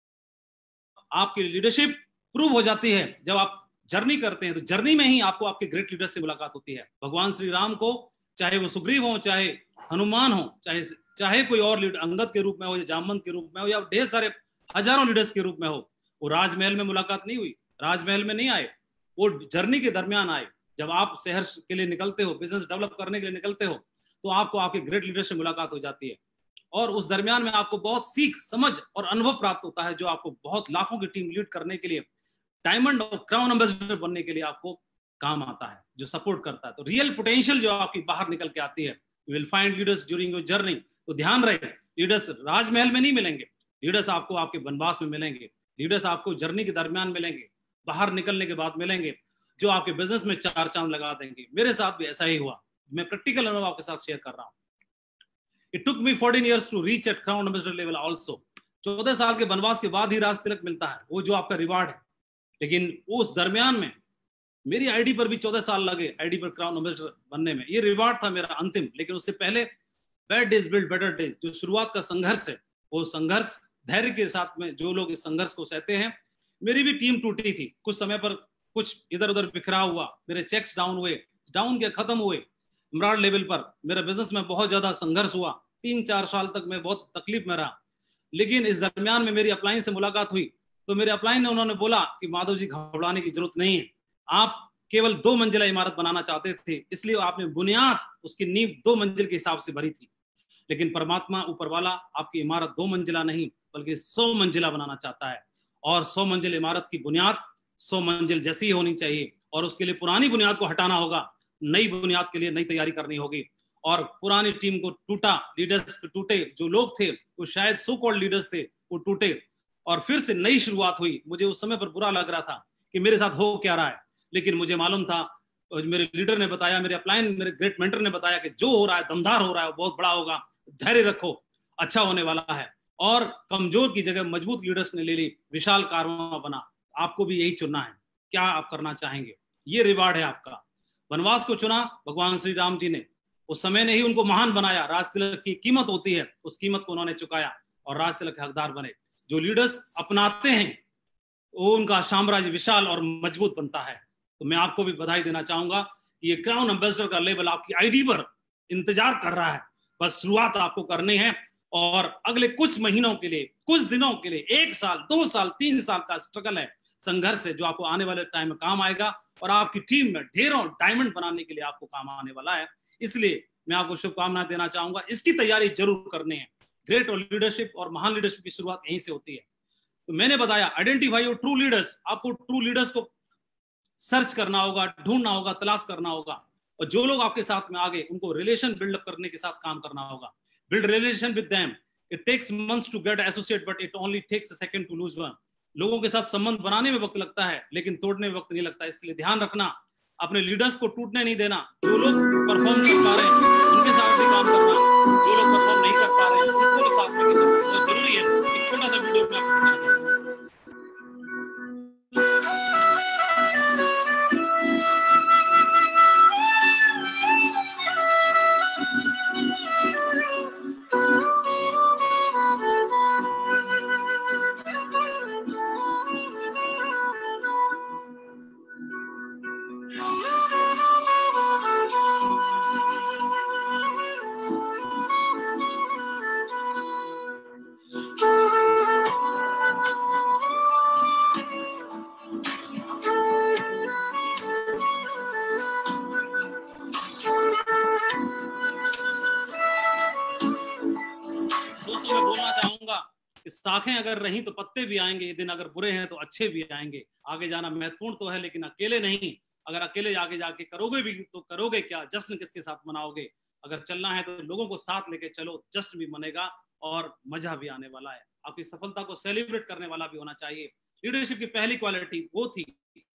आपकी लीडरशिप प्रूव हो जाती है जब आप जर्नी करते हैं। तो जर्नी में ही आपको आपके ग्रेट लीडर से मुलाकात होती है। भगवान श्री राम को, चाहे वो सुग्रीव हो, चाहे हनुमान हो, चाहे चाहे कोई और लीडर अंगद के रूप में हो, या जामवंत के रूप में हो, या ढेर सारे हजारों लीडर्स के रूप में हो, वो राजमहल में मुलाकात नहीं हुई, राजमहल में नहीं आए, वो जर्नी के दरमियान आए। जब आप शहर के लिए निकलते हो, बिजनेस डेवलप करने के लिए निकलते हो, तो आपको आपके ग्रेट लीडर से मुलाकात हो जाती है, और उस दरमियान में आपको बहुत सीख, समझ और अनुभव प्राप्त होता है, जो आपको बहुत लाखों की टीम लीड करने के लिए, डायमंड और क्राउन एम्बेसडर बनने के लिए आपको काम आता है, जो सपोर्ट करता है। तो रियल पोटेंशियल जो आपकी बाहर निकल के आती है, you will find leaders during your journey. तो ध्यान रहे, लीडर्स राजमहल में नहीं मिलेंगे, लीडर्स आपको आपके वनवास में मिलेंगे, लीडर्स आपको जर्नी के दरमियान मिलेंगे, बाहर निकलने के बाद मिलेंगे, जो आपके बिजनेस में चार चांद लगा देंगे। मेरे साथ भी ऐसा ही हुआ, मैं प्रैक्टिकल अनुभव आपके साथ शेयर कर रहा हूँ। It took me fourteen years to reach at crown ambassador level also. चौदह साल के वनवास के बाद ही राज तिलक मिलता है, वो जो आपका रिवार्ड है। लेकिन उस दरमियान में मेरी आईडी पर भी चौदह साल लगे, आईडी पर क्राउन एम्बेसडर बनने में। ये रिवार्ड था मेरा अंतिम। लेकिन उससे पहले bad days build better days, जो शुरुआत का संघर्ष है, वो संघर्ष धैर्य के साथ में जो लोग इस संघर्ष को सहते हैं। मेरी भी टीम टूटी थी कुछ समय पर, कुछ इधर उधर बिखरा हुआ, मेरे चेक्स डाउन हुए, डाउन के खत्म हुए। इमरान लेवल पर मेरा बिजनेस में बहुत ज्यादा संघर्ष हुआ, तीन चार साल तक मैं बहुत तकलीफ में रहा। लेकिन इस दरमियान में मेरी अपलाइन से मुलाकात हुई, तो मेरे अपलाइन ने उन्होंने बोला कि माधव जी, घबराने की जरूरत नहीं है, आप केवल दो मंजिला इमारत बनाना चाहते थे, इसलिए आपने बुनियाद, उसकी नींव दो मंजिल के हिसाब से भरी थी। लेकिन परमात्मा ऊपर वाला आपकी इमारत दो मंजिला नहीं बल्कि सौ मंजिला बनाना चाहता है। और सौ मंजिल इमारत की बुनियाद सौ मंजिल जैसी होनी चाहिए, और उसके लिए पुरानी बुनियाद को हटाना होगा, नई बुनियाद के लिए नई तैयारी करनी होगी। और पुरानी टीम को टूटा, लीडर्स टूटे, जो लोग थे वो शायद सो कॉल्ड लीडर्स थे वो टूटे और फिर से नई शुरुआत हुई। मुझे उस समय पर बुरा लग रहा था कि मेरे साथ हो क्या रहा है, लेकिन मुझे मालूम था, मेरे लीडर ने बताया, मेरे अपलाइन मेरे ग्रेट मेंटर ने बताया कि जो हो रहा है दमदार हो रहा है, बहुत बड़ा होगा, धैर्य रखो, अच्छा होने वाला है। और कमजोर की जगह मजबूत लीडर्स ने ले ली, विशाल कारवां बना। आपको भी यही चुनना है, क्या आप करना चाहेंगे, ये रिवार्ड है आपका। वनवास को चुना भगवान श्री राम जी ने, उस समय ने ही उनको महान बनाया। राज तिलक की कीमत होती है, उस कीमत को उन्होंने चुकाया और राज तिलक के हकदार बने। जो लीडर्स अपनाते हैं वो उनका साम्राज्य विशाल और मजबूत बनता है। तो मैं आपको भी बधाई देना चाहूंगा कि ये क्राउन एम्बेसडर का लेवल आपकी आईडी पर इंतजार कर रहा है, बस शुरुआत आपको करनी है। और अगले कुछ महीनों के लिए, कुछ दिनों के लिए, एक साल, दो साल, तीन साल का स्ट्रगल है, संघर्ष है, जो आपको आने वाले टाइम में काम आएगा और आपकी टीम में ढेरों डायमंड बनाने के लिए आपको काम आने वाला है। इसलिए मैं आपको शुभकामनाएं देना चाहूंगा, इसकी तैयारी जरूर करनी है। ग्रेट और लीडरशिप और महान लीडरशिप की शुरुआत यहीं से होती है। तो मैंने बताया आइडेंटिफाई योर ट्रू लीडर्स, आपको ट्रू लीडर्स को सर्च करना होगा, ढूंढना होगा, तलाश करना होगा, और जो लोग आपके साथ में आगे उनको रिलेशन बिल्डअप करने के साथ काम करना होगा। Build relation with them, it takes months to get associate but it only takes a second to lose one. लोगों के साथ संबंध बनाने में वक्त लगता है लेकिन तोड़ने में वक्त नहीं लगता। इसके लिए ध्यान रखना, अपने लीडर्स को टूटने नहीं देना। जो लोग परफॉर्म कर पा रहे हैं उनके साथ भी काम करना, जो लोग परफॉर्म नहीं कर पा रहे हैं उनको भी साथ लेके चलना बहुत जरूरी है। एक छोटा सा वीडियो में आपको दिखाना चाहूंगा। शाखें अगर रही तो पत्ते भी आएंगे, ये दिन अगर बुरे हैं तो अच्छे भी आएंगे। आगे जाना महत्वपूर्ण तो है लेकिन अकेले नहीं। अगर अकेले आगे जाके करोगे भी तो करोगे क्या, जश्न किसके साथ मनाओगे। अगर चलना है तो लोगों को साथ लेके चलो, जश्न भी मनेगा और मजा भी आने वाला है। आपकी सफलता को सेलिब्रेट करने वाला भी होना चाहिए। लीडरशिप की पहली क्वालिटी वो थी।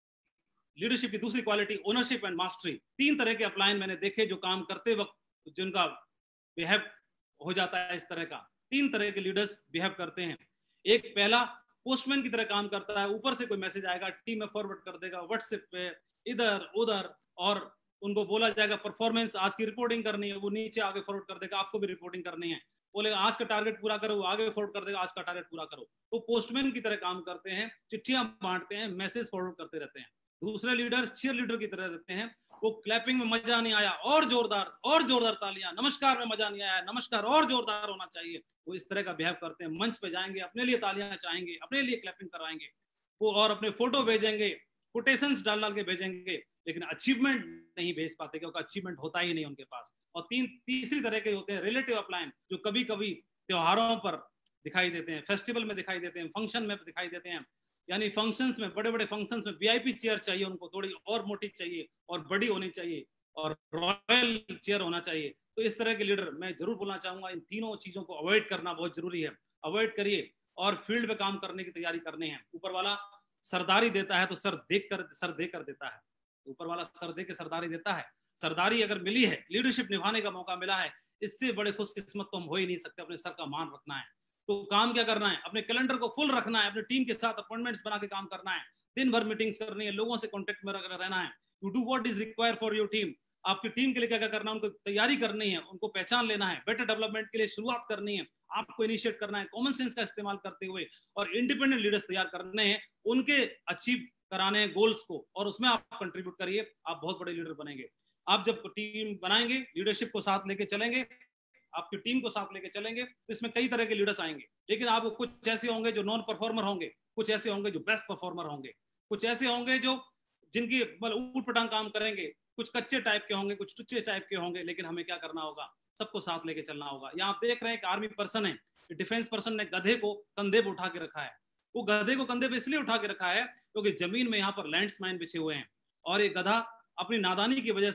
लीडरशिप की दूसरी क्वालिटी ओनरशिप एंड मास्टरी। तीन तरह के अपलाइन मैंने देखे जो काम करते वक्त जिनका बिहेव हो जाता है इस तरह का। तीन तरह के लीडर्स बिहेव करते हैं। एक पहला पोस्टमैन की तरह काम करता है, ऊपर से कोई मैसेज आएगा टीम में फॉरवर्ड कर देगा व्हाट्सएप पे, इधर उधर, और उनको बोला जाएगा परफॉर्मेंस आज की रिपोर्टिंग करनी है, वो नीचे आगे फॉरवर्ड कर देगा आपको भी रिपोर्टिंग करनी है। बोलेगा आज का टारगेट पूरा करो, वो आगे फॉरवर्ड कर देगा आज का टारगेट पूरा करो। तो पोस्टमैन की तरह काम करते हैं, चिट्ठियां बांटते हैं, मैसेज फॉरवर्ड करते रहते हैं। दूसरे लीडर चीयर लीडर की तरह रहते हैं। वो क्लैपिंग में मजा नहीं आया और जोरदार और जोरदार तालियां, नमस्कार में मजा नहीं आया नमस्कार और जोरदार होना चाहिए, वो इस तरह का बिहेव करते हैं। मंच पे जाएंगे, अपने लिए तालियां चाहेंगे, अपने लिए क्लैपिंग करवाएंगे वो, और अपने फोटो भेजेंगे, कोटेशंस डाल डाल के भेजेंगे, लेकिन अचीवमेंट नहीं भेज पाते क्योंकि अचीवमेंट होता ही नहीं उनके पास। और तीन तीसरी तरह के होते हैं रिलेटिव अपलाइन, जो कभी कभी त्योहारों पर दिखाई देते हैं, फेस्टिवल में दिखाई देते हैं, फंक्शन में दिखाई देते हैं। यानी फंक्शंस में, बड़े बड़े फंक्शंस में वीआईपी चेयर चाहिए उनको, थोड़ी और मोटी चाहिए और बड़ी होनी चाहिए और रॉयल चेयर होना चाहिए। तो इस तरह के लीडर मैं जरूर बोलना चाहूंगा, इन तीनों चीजों को अवॉइड करना बहुत जरूरी है। अवॉइड करिए और फील्ड में काम करने की तैयारी करनी है। ऊपर वाला सरदारी देता है तो सर देख कर सर दे कर देता है। ऊपर वाला सर दे के सरदारी देता है। सरदारी अगर मिली है, लीडरशिप निभाने का मौका मिला है, इससे बड़े खुशकिस्मत तो हम हो ही नहीं सकते। अपने सर का मान रखना है। तो काम क्या करना है, अपने कैलेंडर को फुल रखना है, अपने टीम के साथ अपॉइंटमेंट्स बना के काम करना है, दिन भर मीटिंग्स करनी है, लोगों से कांटेक्ट में रहना है। To do what is required for your team. आपकी टीम के लिए क्या क्या करना है, उनको तैयारी करनी है, उनको पहचान लेना है, बेटर डेवलपमेंट के लिए शुरुआत करनी है, आपको इनिशिएट करना है कॉमन सेंस का इस्तेमाल करते हुए, और इंडिपेंडेंट लीडर्स तैयार करने हैं, उनके अचीव कराने हैं गोल्स को, और उसमें आप कंट्रीब्यूट करिए, आप बहुत बड़े लीडर बनेंगे। आप जब टीम बनाएंगे, लीडरशिप को साथ लेके चलेंगे, आपकी टीम को साथ लेके चलेंगे, तो इसमें कई तरह के लीडर्स आएंगे। लेकिन आप कुछ ऐसे होंगे जो नॉन परफॉर्मर होंगे, कुछ ऐसे होंगे जो बेस्ट परफॉर्मर होंगे, कुछ ऐसे होंगे जो जिनकी मतलब ऊट पटांग काम करेंगे, कुछ कच्चे टाइप के होंगे, कुछ टुच्चे टाइप के होंगे। लेकिन हमें क्या करना होगा, सबको साथ लेके चलना होगा। यहाँ आप देख रहे हैं कि आर्मी पर्सन है, डिफेंस पर्सन ने गधे को कंधे पे उठा के रखा है। वो गधे को कंधे पे इसलिए उठा के रखा है क्योंकि जमीन में यहाँ पर लैंड्स माइन बिछे हुए हैं, और ये गधा अपनी नादानी की वजह से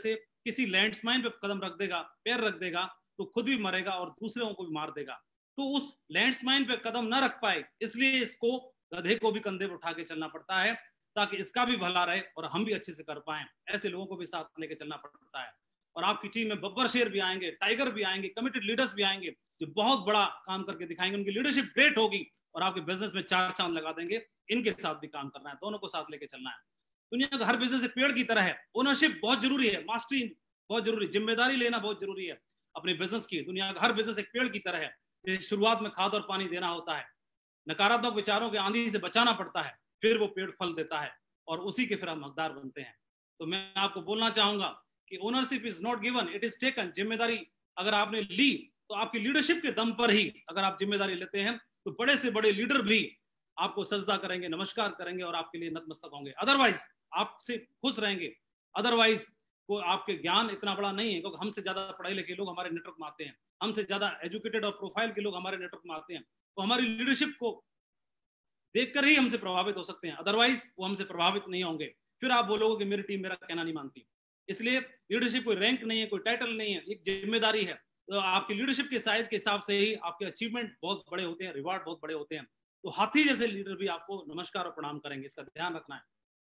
किसी लैंडमाइन पे कदम रख देगा, पैर रख देगा, तो खुद भी मरेगा और दूसरों को भी मार देगा। तो उस लैंडमाइन पे कदम न रख पाए, इसलिए इसको गधे को भी कंधे पर उठा के चलना पड़ता है, ताकि इसका भी भला रहे और हम भी अच्छे से कर पाए। ऐसे लोगों को भी साथ लेके चलना पड़ता है। और आपकी टीम में बब्बर शेर भी आएंगे, टाइगर भी आएंगे, कमिटेड लीडर्स भी आएंगे, जो बहुत बड़ा काम करके दिखाएंगे। उनकी लीडरशिप ग्रेट होगी और आपके बिजनेस में चार चांद लगा देंगे। इनके साथ भी काम करना है, दोनों को साथ लेके चलना है। दुनिया का हर बिजनेस एक पेड़ की तरह है। ओनरशिप बहुत जरूरी है, मास्टरी बहुत जरूरी, जिम्मेदारी लेना बहुत जरूरी है अपने बिजनेस की। दुनिया का हर बिजनेस एक पेड़ की तरह है, जैसे शुरुआत में खाद और पानी देना होता है, नकारात्मक विचारों के आंधी से बचाना पड़ता है, फिर वो पेड़ फल देता है और उसी के फिर हम हकदार बनते हैं। तो मैं आपको बोलना चाहूंगा कि ownership is not given, it is taken. जिम्मेदारी अगर आपने ली तो आपकी लीडरशिप के दम पर ही अगर आप जिम्मेदारी लेते हैं तो बड़े से बड़े लीडर भी आपको सजदा करेंगे, नमस्कार करेंगे और आपके लिए नतमस्तक होंगे। अदरवाइज आपसे खुश रहेंगे। अदरवाइज को आपके ज्ञान इतना बड़ा नहीं है, क्योंकि हमसे ज्यादा पढ़े लिखे लोग हमारे नेटवर्क में आते हैं, हमसे ज्यादा एजुकेटेड और प्रोफाइल के लोग हमारे नेटवर्क में आते हैं, तो हमारी लीडरशिप को देखकर ही हमसे प्रभावित हो सकते हैं। अदरवाइज वो हमसे प्रभावित नहीं होंगे। फिर आप बोलोगे कि मेरी टीम मेरा कहना नहीं मानती। इसलिए लीडरशिप कोई रैंक नहीं है, कोई टाइटल नहीं है, एक जिम्मेदारी है। तो आपकी लीडरशिप के साइज के हिसाब से ही आपके अचीवमेंट बहुत बड़े होते हैं, रिवार्ड बहुत बड़े होते हैं। तो हाथी जैसे लीडर भी आपको नमस्कार और प्रणाम करेंगे, इसका ध्यान रखना है।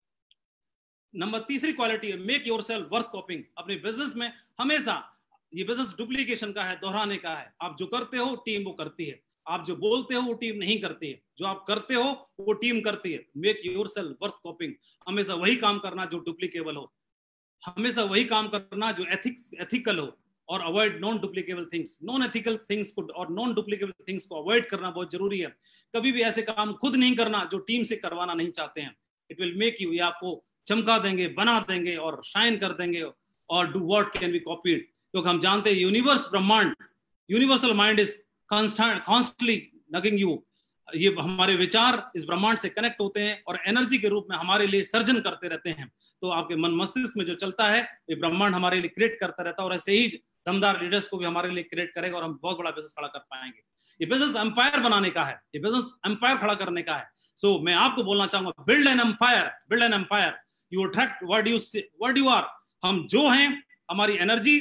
नंबर तीसरी क्वालिटी है मेक योरसेल्फ वर्थ कॉपिंग। अपने बिजनेस में हमेशा, ये बिजनेस डुप्लीकेशन का है, दोहराने का है। आप जो करते हो टीम वो करती है, आप जो बोलते हो वो टीम नहीं करती है, जो आप करते हो वो टीम करती है। मेक योरसेल्फ वर्थ कॉपिंग, हमेशा वही काम करना जो डुप्लीकेबल हो, हमेशा वही काम करना जो एथिक्स एथिकल हो, और avoid non duplicable things. Non ethical things को और नॉन डुप्लीकेबल थिंग्स को अवॉइड करना बहुत जरूरी है। कभी भी ऐसे काम खुद नहीं करना जो टीम से करवाना नहीं चाहते हैं। इट विल मेक यू, ये आपको चमका देंगे, बना देंगे और शाइन कर देंगे। और do what can be copied, क्योंकि हम जानते हैं यूनिवर्स, ब्रह्मांड, universal mind is constant constantly nagging you. ये हमारे विचार इस ब्रह्मांड से कनेक्ट होते हैं और एनर्जी के रूप में हमारे लिए सर्जन करते रहते हैं। तो आपके मन मस्तिष्क में जो चलता है ये ब्रह्मांड हमारे लिए क्रिएट करता रहता है, और ऐसे ही दमदार लीडर्स को भी हमारे लिए क्रिएट करेगा और हम बहुत बड़ा बिजनेस खड़ा कर पाएंगे। ये बिजनेस एम्पायर बनाने का है, ये बिजनेस एम्पायर खड़ा करने का है। सो so, मैं आपको बोलना चाहूंगा, build an empire, build an empire. You attract what you what you are. हम जो हैं, हमारी एनर्जी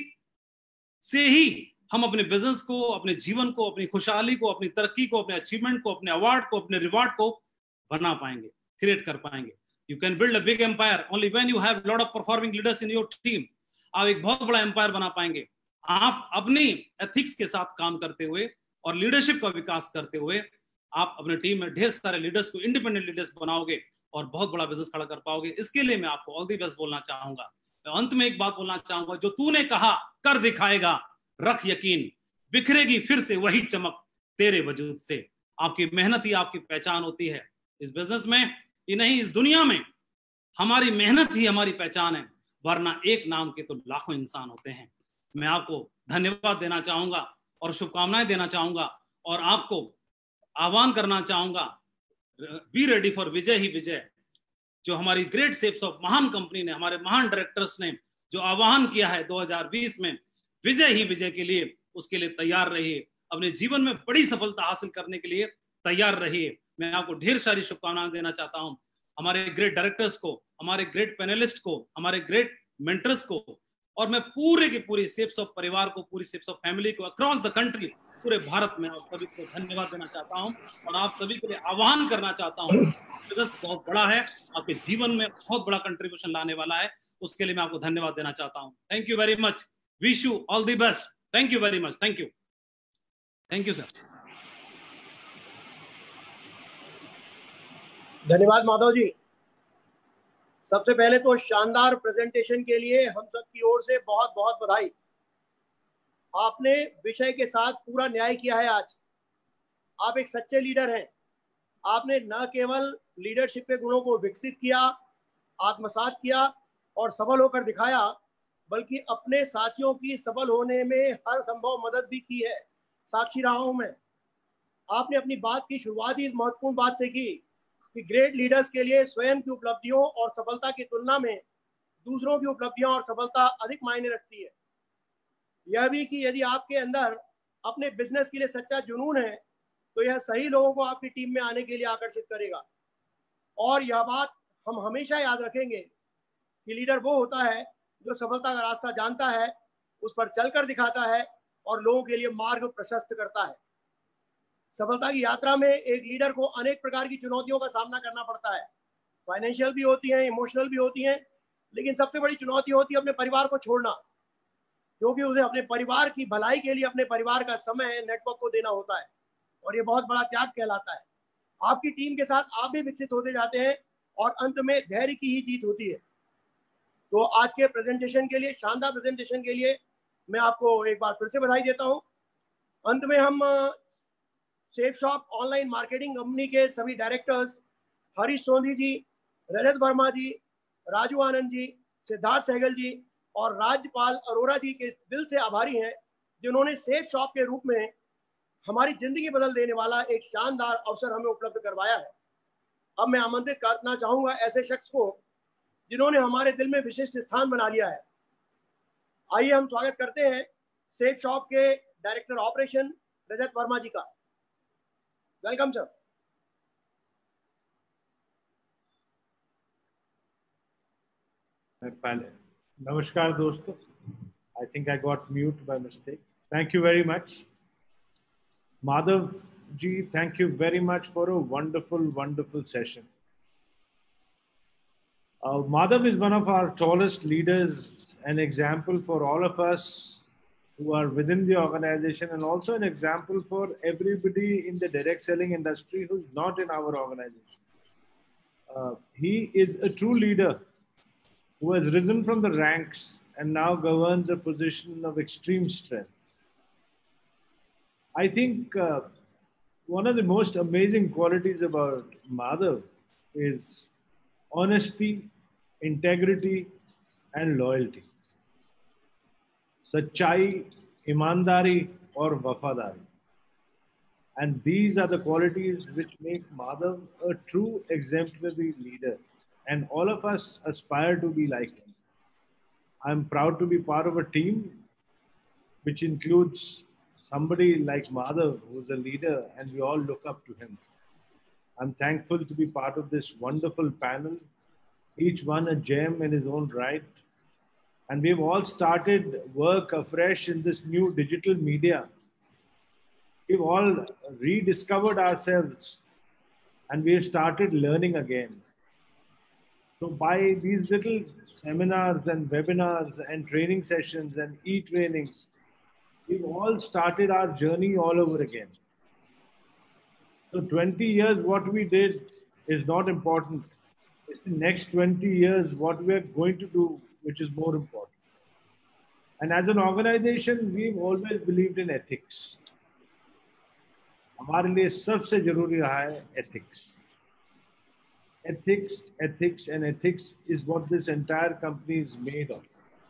से ही हम अपने बिजनेस को, अपने जीवन को, अपनी खुशहाली को, अपनी तरक्की को, अपने अचीवमेंट को, अपने अवार्ड को, अपने रिवार्ड को बना पाएंगे, क्रिएट कर पाएंगे। You can build a big empire only when you have lot of performing leaders in your team. आप एक बहुत बड़ा एम्पायर बना पाएंगे आप अपनी एथिक्स के साथ काम करते हुए और लीडरशिप का विकास करते हुए। आप अपने टीम में ढेर सारे लीडर्स को इंडिपेंडेंट लीडर्स बनाओगे और बहुत बड़ा बिजनेस खड़ा कर पाओगे। इसके लिए मैं आपको ऑल द बेस्ट बोलना चाहूंगा। अंत में एक बात बोलना चाहूंगा, जो तूने कहा कर दिखाएगा, रख यकीन, बिखरेगी फिर से वही चमक तेरे वजूद से। आपकी मेहनत ही आपकी पहचान होती है इस बिजनेस में, ये नहीं इस दुनिया में। हमारी मेहनत ही हमारी पहचान है, वरना एक नाम के तो लाखों इंसान होते हैं। मैं आपको धन्यवाद देना चाहूंगा और शुभकामनाएं देना चाहूंगा और आपको आह्वान करना चाहूंगा, बी रेडी फॉर विजय ही विजय। जो हमारी ग्रेट शेप्स ऑफ महान कंपनी ने, हमारे महान डायरेक्टर्स ने जो आह्वान किया है दो हज़ार बीस में, विजय ही विजय के लिए, उसके लिए तैयार रहिए। अपने जीवन में बड़ी सफलता हासिल करने के लिए तैयार रहिए। मैं आपको ढेर सारी शुभकामनाएं देना चाहता हूं, हमारे ग्रेट डायरेक्टर्स को, हमारे ग्रेट पैनलिस्ट को, हमारे ग्रेट मेंटर्स को, और मैं पूरे के पूरी शेप्स ऑफ परिवार को, पूरी शेप्स ऑफ फैमिली को अक्रॉस द कंट्री, पूरे भारत में आप सभी को धन्यवाद देना चाहता हूं और आप सभी के लिए आह्वान करना चाहता हूं। बिजनेस बहुत बड़ा है, आपके जीवन में बहुत बड़ा कंट्रीब्यूशन लाने वाला है, उसके लिए मैं आपको धन्यवाद देना चाहता हूं। Thank you very much, wish you all the best. Thank you very much, thank you, thank you sir. धन्यवाद माधव जी। सबसे पहले तो शानदार प्रेजेंटेशन के लिए हम सब की ओर से बहुत बहुत बधाई। आपने विषय के साथ पूरा न्याय किया है। आज आप एक सच्चे लीडर हैं। आपने न केवल लीडरशिप के गुणों को विकसित किया, आत्मसात किया और सफल होकर दिखाया, बल्कि अपने साथियों की सफल होने में हर संभव मदद भी की है। साक्षी रहा हूं मैं। आपने अपनी बात की शुरुआत ही इस महत्वपूर्ण बात से की कि ग्रेट लीडर्स के लिए स्वयं की उपलब्धियों और सफलता की तुलना में दूसरों की उपलब्धियां और सफलता अधिक मायने रखती है। यह भी कि यदि आपके अंदर अपने बिजनेस के लिए सच्चा जुनून है तो यह सही लोगों को आपकी टीम में आने के लिए आकर्षित करेगा। और यह बात हम हमेशा याद रखेंगे कि लीडर वो होता है जो सफलता का रास्ता जानता है, उस पर चलकर दिखाता है और लोगों के लिए मार्ग प्रशस्त करता है। सफलता की यात्रा में एक लीडर को अनेक प्रकार की चुनौतियों का सामना करना पड़ता है। फाइनेंशियल भी होती हैं, इमोशनल भी होती हैं, लेकिन सबसे बड़ी चुनौती होती है अपने परिवार को छोड़ना, क्योंकि उसे अपने परिवार की भलाई के लिए अपने परिवार का समय नेटवर्क को देना होता है, और ये बहुत बड़ा त्याग कहलाता है। आपकी टीम के साथ आप भी विकसित होते जाते हैं और अंत में धैर्य की ही जीत होती है। तो आज के प्रेजेंटेशन के लिए, शानदार प्रेजेंटेशन के लिए मैं आपको एक बार फिर से बधाई देता हूं। अंत में हम Safe Shop online marketing company के सभी डायरेक्टर्स हरीश सोंधी जी, रजत वर्मा जी, राजू आनंद जी, सिद्धार्थ सहगल जी और राज्यपाल अरोरा जी के दिल से आभारी हैं, जिन्होंने सेफ शॉप के रूप में हमारी जिंदगी बदल देने वाला एक शानदार अवसर हमें उपलब्ध करवाया है। अब मैं आमंत्रित करना चाहूंगा ऐसे शख्स को जिन्होंने हमारे दिल में विशिष्ट स्थान बना लिया है। आइए हम स्वागत करते हैं सेफ शॉप के डायरेक्टर ऑपरेशन रजत वर्मा जी का। Welcome sir. Namaskar दोस्तों, I think I got mute by mistake. Thank you very much. Madhav ji, thank you very much for a wonderful, wonderful session. Uh, Madhav is one of our tallest leaders, an example for all of us who are within the organization, and also an example for everybody in the direct selling industry who's not in our organization. Uh, he is a true leader who has risen from the ranks and now governs a position of extreme strength. I think uh, one of the most amazing qualities about Madhav is honesty, integrity, and loyalty. Sachai, imandari, or wafadari. And these are the qualities which make Madhav a true exemplary leader. And all of us aspire to be like him. I'm proud to be part of a team which includes somebody like Madhav, who's a leader, and we all look up to him. I'm thankful to be part of this wonderful panel, each one a gem in his own right. And we've all started work afresh in this new digital media. We've all rediscovered ourselves and we've started learning again. So by these little seminars and webinars and training sessions and e-trainings, we've all started our journey all over again. So twenty years, what we did is not important. It's the next twenty years, what we're going to do, which is more important. And as an organization, we've always believed in ethics. हमारे लिए सबसे जरूरी रहा है ethics. Ethics, ethics, and ethics is what this entire company is made of.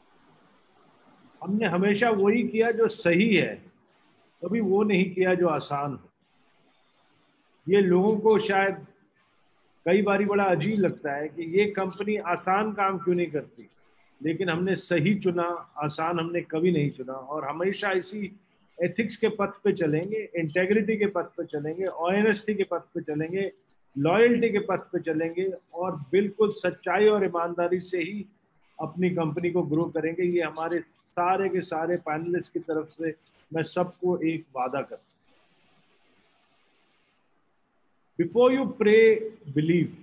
हमने हमेशा वही किया जो सही है, कभी वो नहीं किया जो आसान हो. ये लोगों को शायद कई बारी बड़ा अजीब लगता है कि ये कंपनी आसान काम क्यों नहीं करती, लेकिन हमने सही चुना, आसान हमने कभी नहीं चुना. और हमेशा इसी एथिक्स के पथ पे चलेंगे, इंटेग्रिटी के पथ पे चलेंगे, ऑनेस्टी के पथ पे चलेंगे, लॉयल्टी के पथ पे चलेंगे और बिल्कुल सच्चाई और ईमानदारी से ही अपनी कंपनी को ग्रो करेंगे. ये हमारे सारे के सारे पैनलिस्ट की तरफ से मैं सबको एक वादा करता हूँ. Before you pray, believe.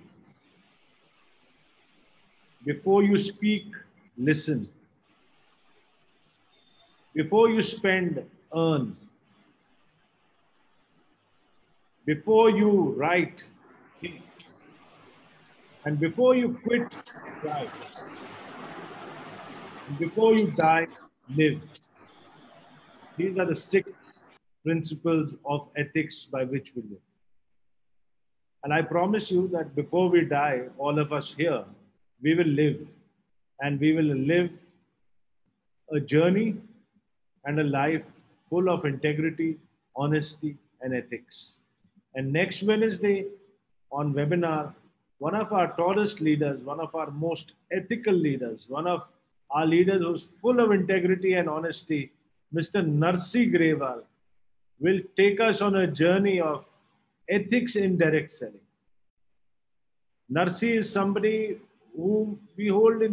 Before you speak, listen. Before you spend, earn. Before you write, think. And before you quit, try. And before you die, live. These are the six principles of ethics by which we live. And I promise you that before we die, all of us here, we will live. And we will live a journey and a life full of integrity, honesty, and ethics. And next Wednesday on webinar, one of our tallest leaders, one of our most ethical leaders, one of our leaders who's full of integrity and honesty, Mister Narsi Grewal, will take us on a journey of ethics in direct selling. Narsi is somebody whom we hold in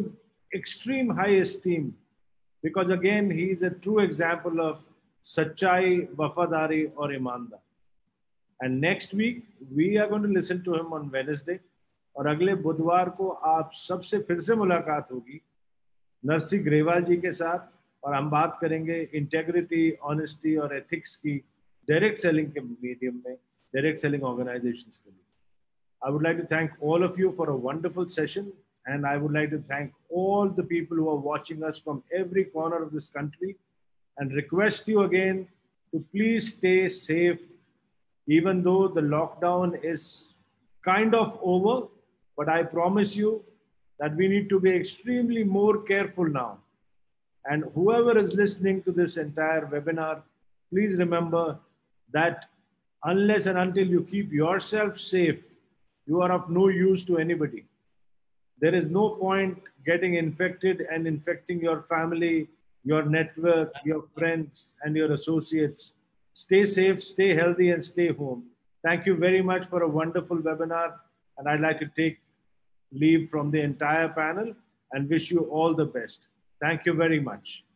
extreme high esteem, because again, he is a true example of Sachai, Wafadari or Imandar. And next week, we are going to listen to him on Wednesday. और अगले बुधवार को आप सबसे फिर से मुलाकात होगी नरसी ग्रेवाल जी के साथ, और हम बात करेंगे इंटेग्रिटी, ऑनेस्टी और एथिक्स की डायरेक्ट सेलिंग के मीडियम में, डायरेक्ट सेलिंग ऑर्गेनाइजेशंस के लिए. I would like to thank all of you for a wonderful session, and I would like to thank all the people who are watching us from every corner of this country, and request you again to please stay safe, even though the lockdown is kind of over. But I promise you that we need to be extremely more careful now. And whoever is listening to this entire webinar, please remember that unless and until you keep yourself safe, you are of no use to anybody. There is no point getting infected and infecting your family, your network, your friends, and your associates. Stay safe, stay healthy, and stay home. Thank you very much for a wonderful webinar. And I'd like to take leave from the entire panel and wish you all the best. Thank you very much.